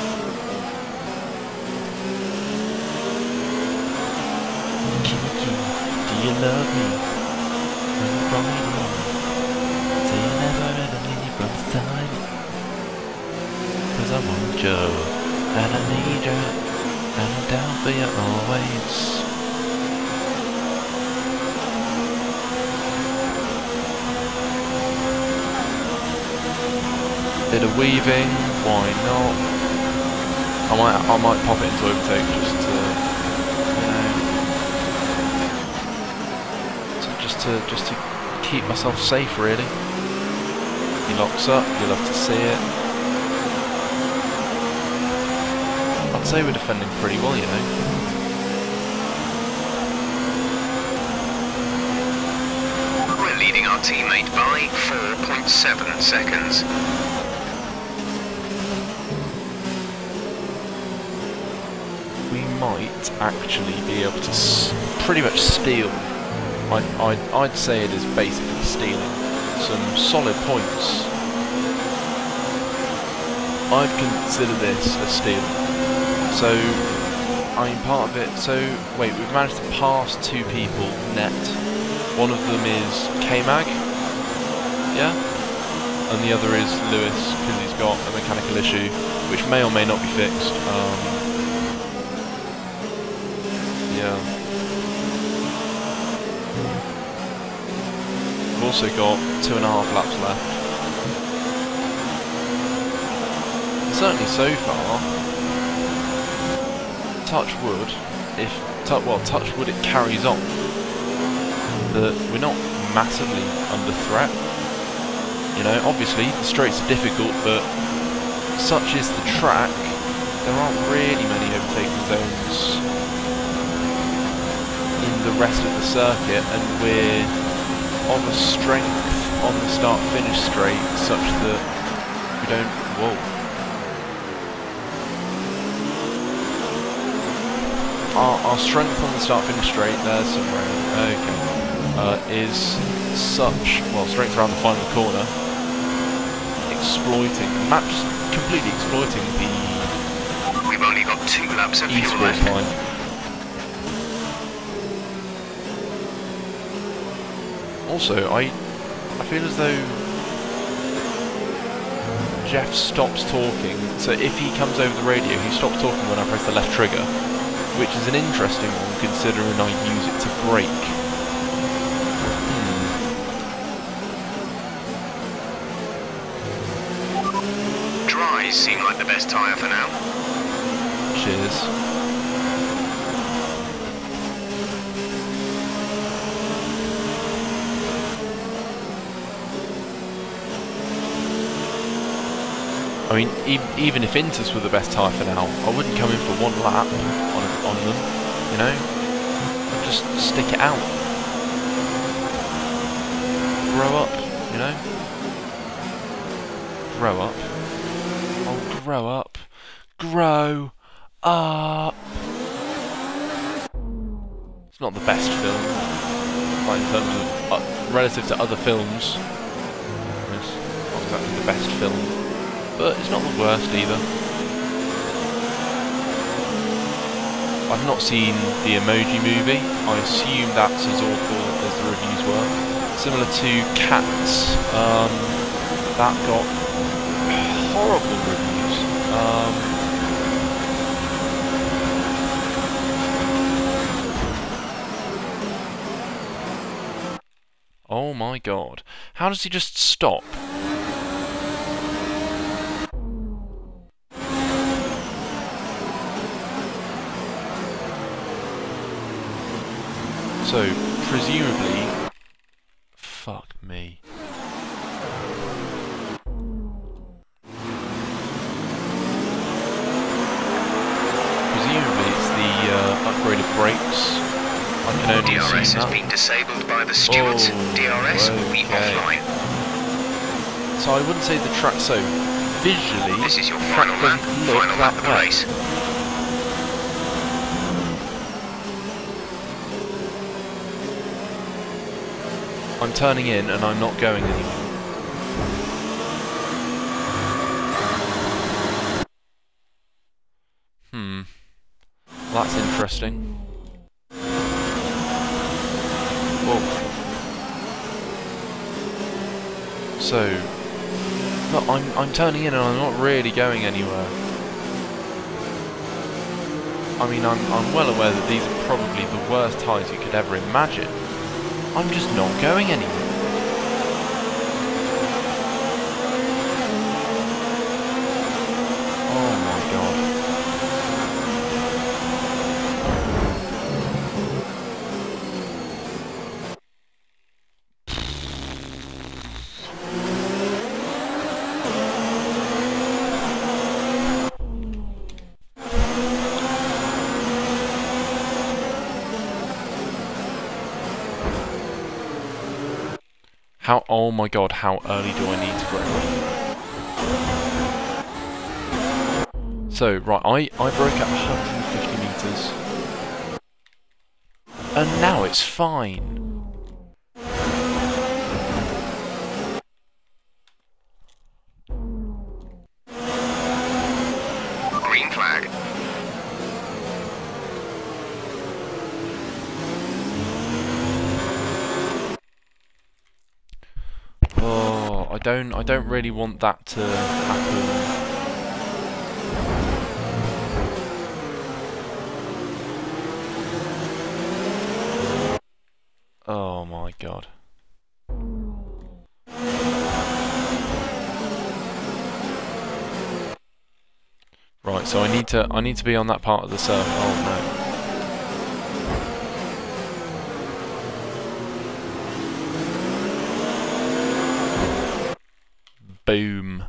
Speaker 1: Do you love me? When you call me wrong, say you never ever leave from beside me. Cause I want you, and I need you, and I'm down for you always. Bit of weaving, why not? I might, I might pop it into overtake just to, you know, to, just to, just to keep myself safe, really. He locks up. You'll have to see it. I'd say we're defending pretty well, you know.
Speaker 4: We're leading our teammate by four point seven seconds.
Speaker 1: We might actually be able to s pretty much steal. I'd, I'd, I'd say it is basically stealing some solid points. I'd consider this a steal. So, I mean, part of it. So, wait, we've managed to pass two people net. One of them is K-Mag, yeah, and the other is Lewis because he's got a mechanical issue, which may or may not be fixed. Um, Yeah. We've also got two and a half laps left. Certainly so far, touch wood, if, tu well, touch wood it carries on, that we're not massively under threat. You know, obviously the straights are difficult, but such is the track, there aren't really many overtaking zones in the rest of the circuit, and we're of a strength on the start-finish straight such that we don't... Whoa. Our, our strength on the start-finish straight, there's some round, okay, uh, is such, well, strength around the final corner, exploiting, the map just completely exploiting the
Speaker 4: We've only got two laps of fuel
Speaker 1: esports
Speaker 4: left.
Speaker 1: line. Also, I, I feel as though Jeff stops talking, so if he comes over the radio, he stops talking when I press the left trigger. Which is an interesting one, considering I use it to brake.
Speaker 4: Hmm. Dries seem like the best tyre for now.
Speaker 1: Cheers. I mean, e even if Intus were the best tyre for now, I wouldn't come in for one lap on, on them, you know? I'd just stick it out. Grow up, you know? Grow up. Oh, grow up. Grow up. It's not the best film, like in terms of, uh, relative to other films. It's not exactly the best film. But it's not the worst either. I've not seen the Emoji Movie. I assume that's as awful as the reviews were. Similar to Cats, um, that got horrible reviews. Um, oh my god. How does he just stop? So, presumably... Fuck me. Presumably it's the uh, upgraded brakes. I can only
Speaker 4: D R S
Speaker 1: assume
Speaker 4: has
Speaker 1: that.
Speaker 4: been disabled by the stewards.
Speaker 1: Oh,
Speaker 4: D R S will be
Speaker 1: okay.
Speaker 4: offline.
Speaker 1: So I wouldn't say the track so visually...
Speaker 4: This is your
Speaker 1: the track
Speaker 4: final lap,
Speaker 1: doesn't look
Speaker 4: final
Speaker 1: that
Speaker 4: lap of the
Speaker 1: wet.
Speaker 4: race.
Speaker 1: I'm turning in and I'm not going anywhere. Hmm. That's interesting. Whoa. So, look, I'm I'm turning in and I'm not really going anywhere. I mean, I'm I'm well aware that these are probably the worst tyres you could ever imagine. I'm just not going anywhere. Oh my god. How, oh my god, how early do I need to brake? So, right, I, I broke at one hundred fifty metres. And now it's fine.
Speaker 4: Green flag.
Speaker 1: Oh, I don't, I don't really want that to happen. Right, so I need to I need to be on that part of the circuit. Oh no. Boom.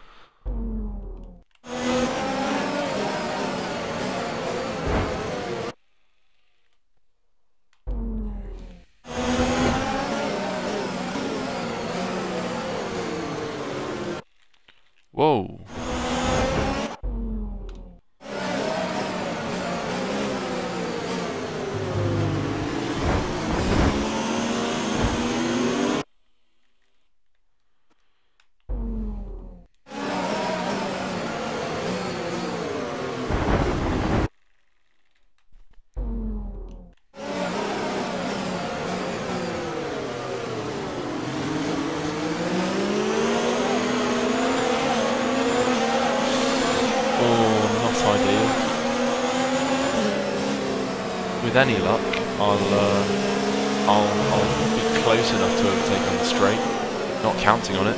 Speaker 1: Whoa. With any luck, I'll, uh, I'll, I'll be close enough to overtake on the straight, not counting on it.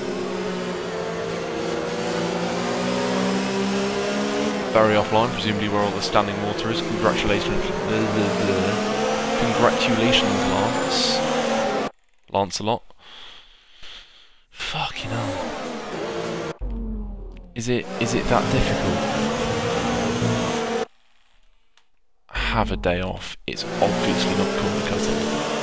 Speaker 1: Very offline, presumably where all the standing water is. Congratulations, congratulations, Lance. Lancelot. Fucking hell. Is it, is it that difficult? Have a day off. It's obviously not corner cutting.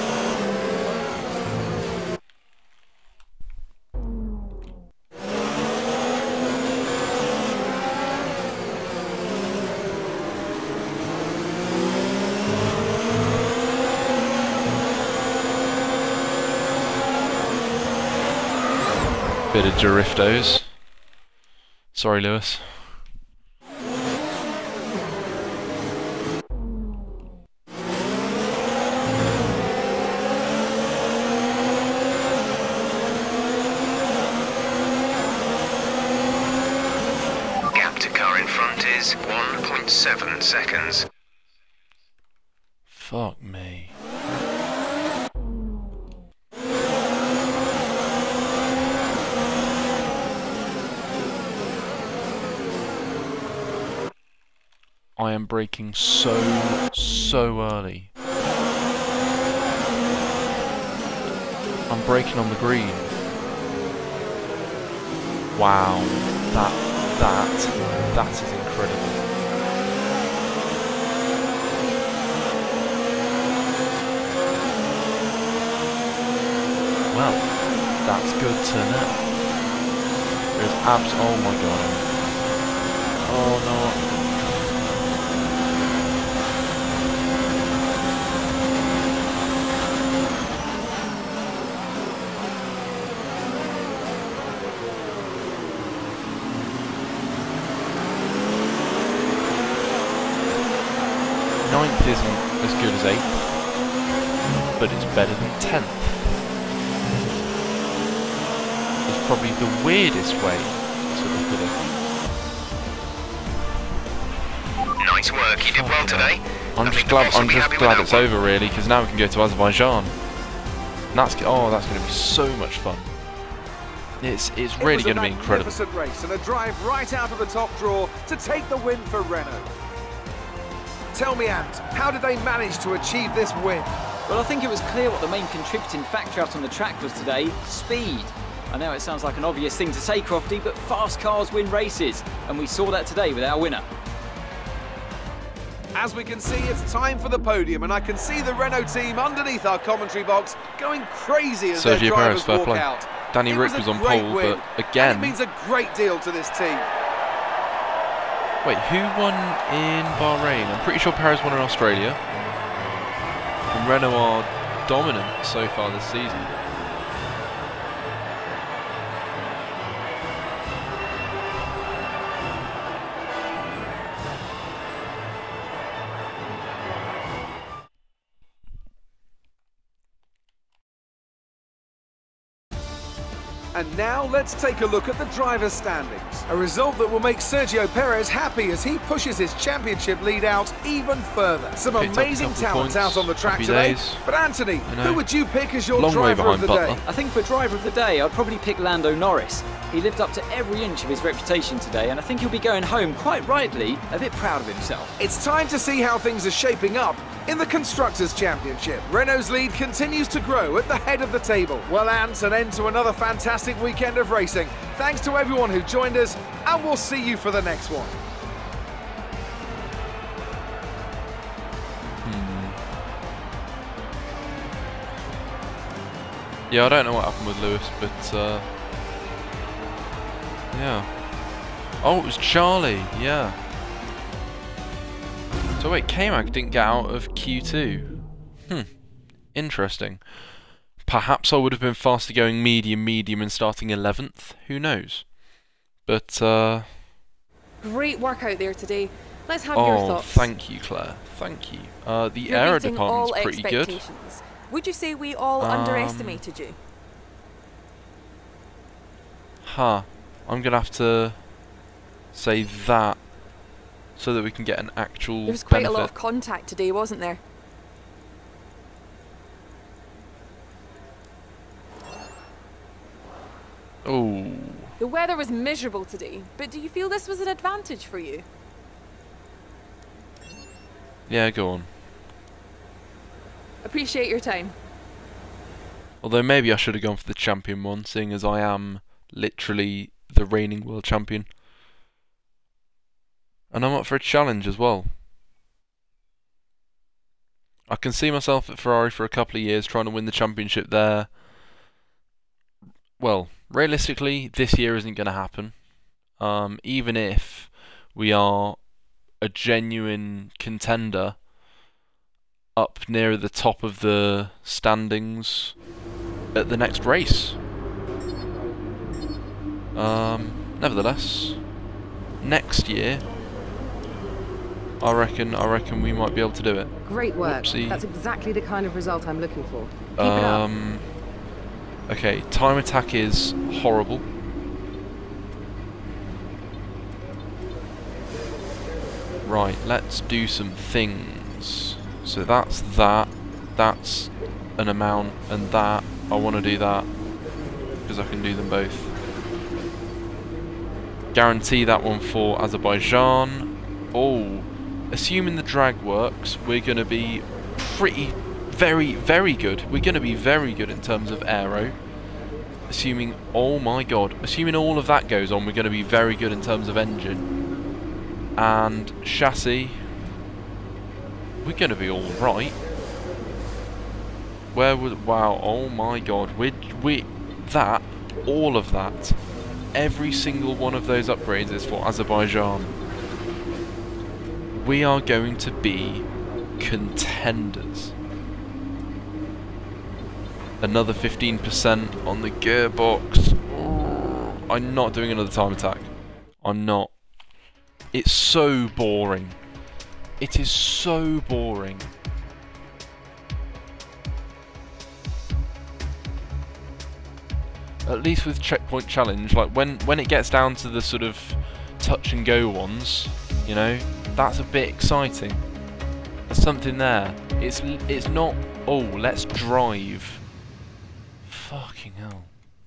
Speaker 1: Bit of Driftos. Sorry, Lewis.
Speaker 4: one point seven seconds.
Speaker 1: Fuck me. I am braking so, so early. I'm braking on the green. Wow. That, that, that is incredible. Well, that's good to know. There's abs. Oh my god. Oh no. Ninth isn't as good as eighth, but it's better than tenth. It's probably the weirdest way to look at it.
Speaker 4: Nice work, you did well today.
Speaker 1: I'm just glad. I'm just glad it's over, really, because now we can go to Azerbaijan. And that's oh, that's going to be so much fun. It's it's really going to be incredible.
Speaker 2: Magnificent race and a drive right out of the top draw to take the win for Renault. Tell me, Ant, how did they manage to achieve this win?
Speaker 3: Well, I think it was clear what the main contributing factor out on the track was today: speed. I know it sounds like an obvious thing to say, Crofty, but fast cars win races, and we saw that today with our winner.
Speaker 2: As we can see, it's time for the podium, and I can see the Renault team underneath our commentary box going crazy as their drivers walk out.
Speaker 1: Danny Rick was on pole, but again,
Speaker 2: it means a great deal to this team.
Speaker 1: Wait, who won in Bahrain? I'm pretty sure Perez won in Australia. And Renault are dominant so far this season.
Speaker 2: And now let's take a look at the driver's standings. A result that will make Sergio Perez happy as he pushes his championship lead out even further. Some
Speaker 1: Picked up a
Speaker 2: amazing
Speaker 1: couple
Speaker 2: talents
Speaker 1: points.
Speaker 2: out on the track
Speaker 1: Happy
Speaker 2: today.
Speaker 1: days.
Speaker 2: But Anthony,
Speaker 1: know.
Speaker 2: who would you pick as your
Speaker 1: Long way
Speaker 2: driver of
Speaker 1: behind
Speaker 2: the
Speaker 1: Butler.
Speaker 2: day?
Speaker 3: I think for driver of the day, I'd probably pick Lando Norris. He lived up to every inch of his reputation today, and I think he'll be going home, quite rightly, a bit proud of himself.
Speaker 2: It's time to see how things are shaping up in the Constructors' Championship. Renault's lead continues to grow at the head of the table. Well, Ant, an end to another fantastic weekend of racing. Thanks to everyone who joined us, and we'll see you for the next one.
Speaker 1: Yeah, I don't know what happened with Lewis, but uh, yeah. Oh, it was Charlie, yeah. So wait, K-Mag didn't get out of Q two. Hmm, interesting. Perhaps I would have been faster going medium, medium and starting eleventh. Who knows? But, uh...
Speaker 6: Great work out there today. Let's have
Speaker 1: oh,
Speaker 6: your thoughts.
Speaker 1: thank you, Claire. Thank you. Uh, the
Speaker 6: You're
Speaker 1: aero
Speaker 6: beating all
Speaker 1: department's pretty good.
Speaker 6: expectations. Would you say we all
Speaker 1: Um,
Speaker 6: underestimated you?
Speaker 1: Huh. I'm gonna have to say that so that we can get an actual
Speaker 6: There was quite
Speaker 1: benefit.
Speaker 6: a lot of contact today, wasn't there?
Speaker 1: Oh.
Speaker 6: The weather was miserable today, but do you feel this was an advantage for you?
Speaker 1: Yeah, go on.
Speaker 6: Appreciate your time.
Speaker 1: Although maybe I should have gone for the champion one, seeing as I am literally the reigning world champion. And I'm up for a challenge as well. I can see myself at Ferrari for a couple of years trying to win the championship there. Well, realistically, this year isn't going to happen. Um, even if we are a genuine contender up near the top of the standings at the next race. Um, nevertheless, next year, I reckon, I reckon we might be able to do it.
Speaker 7: Great work.
Speaker 1: Whoopsie.
Speaker 7: That's exactly the kind of result I'm looking for. Keep it up.
Speaker 1: Um, okay, time attack is horrible. Right, let's do some things. So that's that, that's an amount, and that, I want to do that, because I can do them both. Guarantee that one for Azerbaijan. Oh, assuming the drag works, we're going to be pretty, very, very good. We're going to be very good in terms of aero. Assuming, oh my god, assuming all of that goes on, we're going to be very good in terms of engine. And chassis, we're going to be alright. Where would, wow, oh my god, we we that, all of that, every single one of those upgrades is for Azerbaijan. We are going to be contenders. Another fifteen percent on the gearbox. Oh, I'm not doing another time attack. I'm not. It's so boring. It is so boring. At least with Checkpoint Challenge, like when when it gets down to the sort of touch and go ones, you know, that's a bit exciting. There's something there. It's it's not, oh, let's drive. Fucking hell.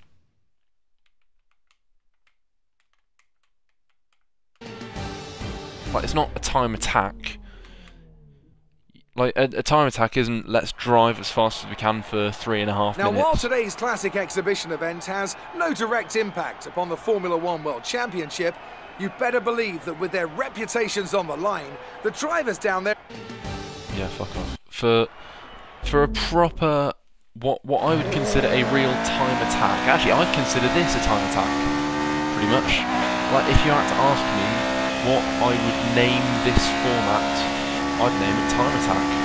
Speaker 1: Like, it's not a time attack. Like, a, a time attack isn't let's drive as fast as we can for three and a half
Speaker 2: Now,
Speaker 1: minutes.
Speaker 2: while today's classic exhibition event has no direct impact upon the Formula One World Championship, you better believe that with their reputations on the line, the drivers down there...
Speaker 1: Yeah, fuck off. For for a proper, what what I would consider a real time attack. Actually, I'd consider this a time attack, pretty much. Like, if you had to ask me what I would name this format, I'd name it time attack.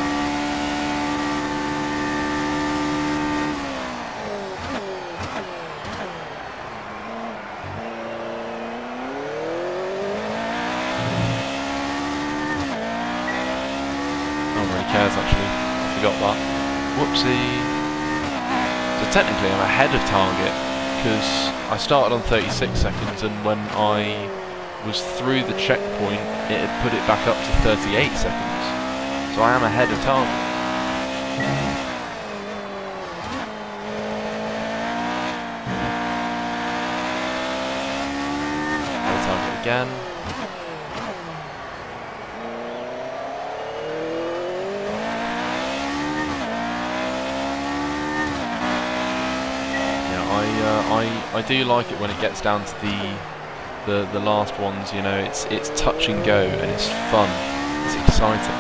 Speaker 1: No one really cares, actually. I forgot that. Whoopsie. So technically I'm ahead of target. because I started on thirty-six seconds, and when I was through the checkpoint, it had put it back up to thirty-eight seconds. So I am ahead of target. Ahead of target again. I, I do like it when it gets down to the, the the last ones, you know, it's it's touch and go and it's fun, it's exciting.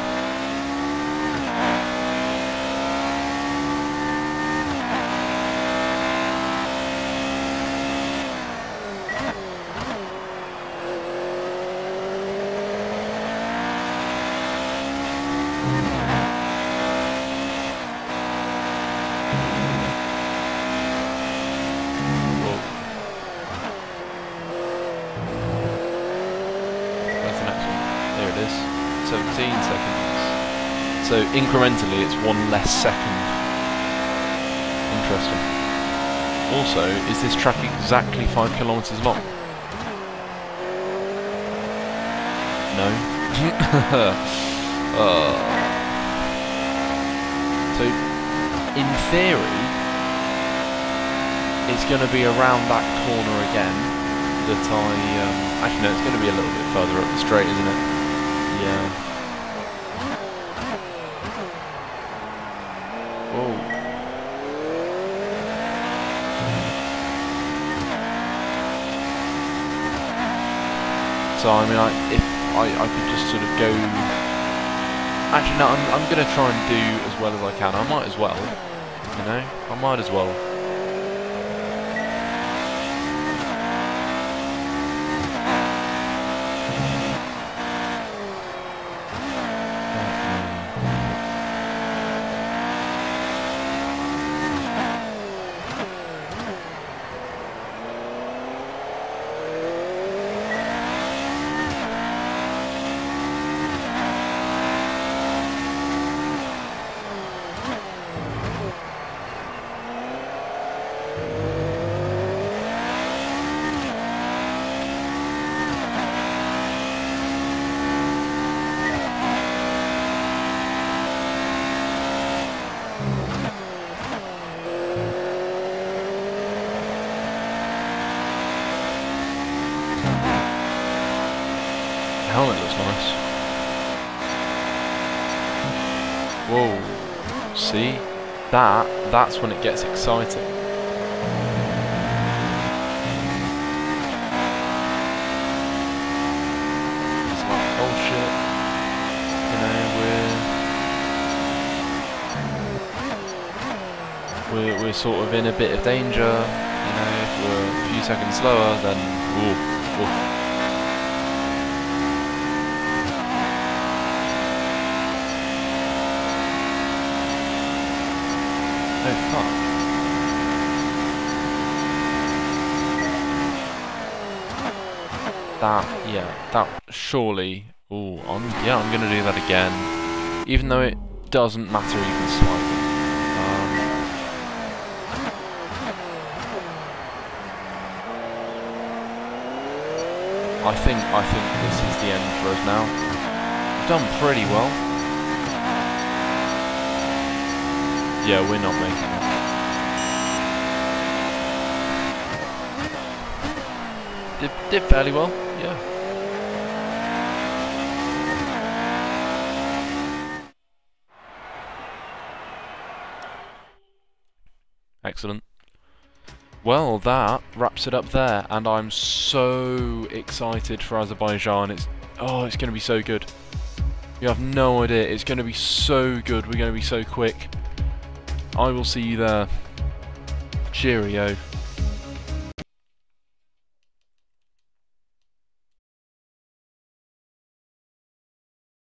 Speaker 1: seventeen seconds. So incrementally it's one less second. Interesting. Also, is this track exactly five kilometers long? No. uh. So, in theory, it's going to be around that corner again that I... Um, actually no, it's going to be a little bit further up the straight, isn't it? Yeah. Whoa. So I mean, I, if I, I could just sort of go. Actually, no. I'm I'm gonna try and do as well as I can. I might as well. You know, I might as well. Helmet looks nice. Whoa. See? That, that's when it gets exciting. It's like, oh shit. You know, we're... We're, we're sort of in a bit of danger. You know, if we're a few seconds slower, then... Ooh, oof. Oh fuck. That, yeah, that surely... Ooh, I'm, yeah, I'm gonna do that again. Even though it doesn't matter even slightly. Um, I think, I think this is the end for us now. We've done pretty well. Yeah, we're not making it. Did, did fairly well, yeah. Excellent. Well, that wraps it up there, and I'm so excited for Azerbaijan. It's oh, it's going to be so good. You have no idea. It's going to be so good. We're going to be so quick. I will see you there. Cheerio.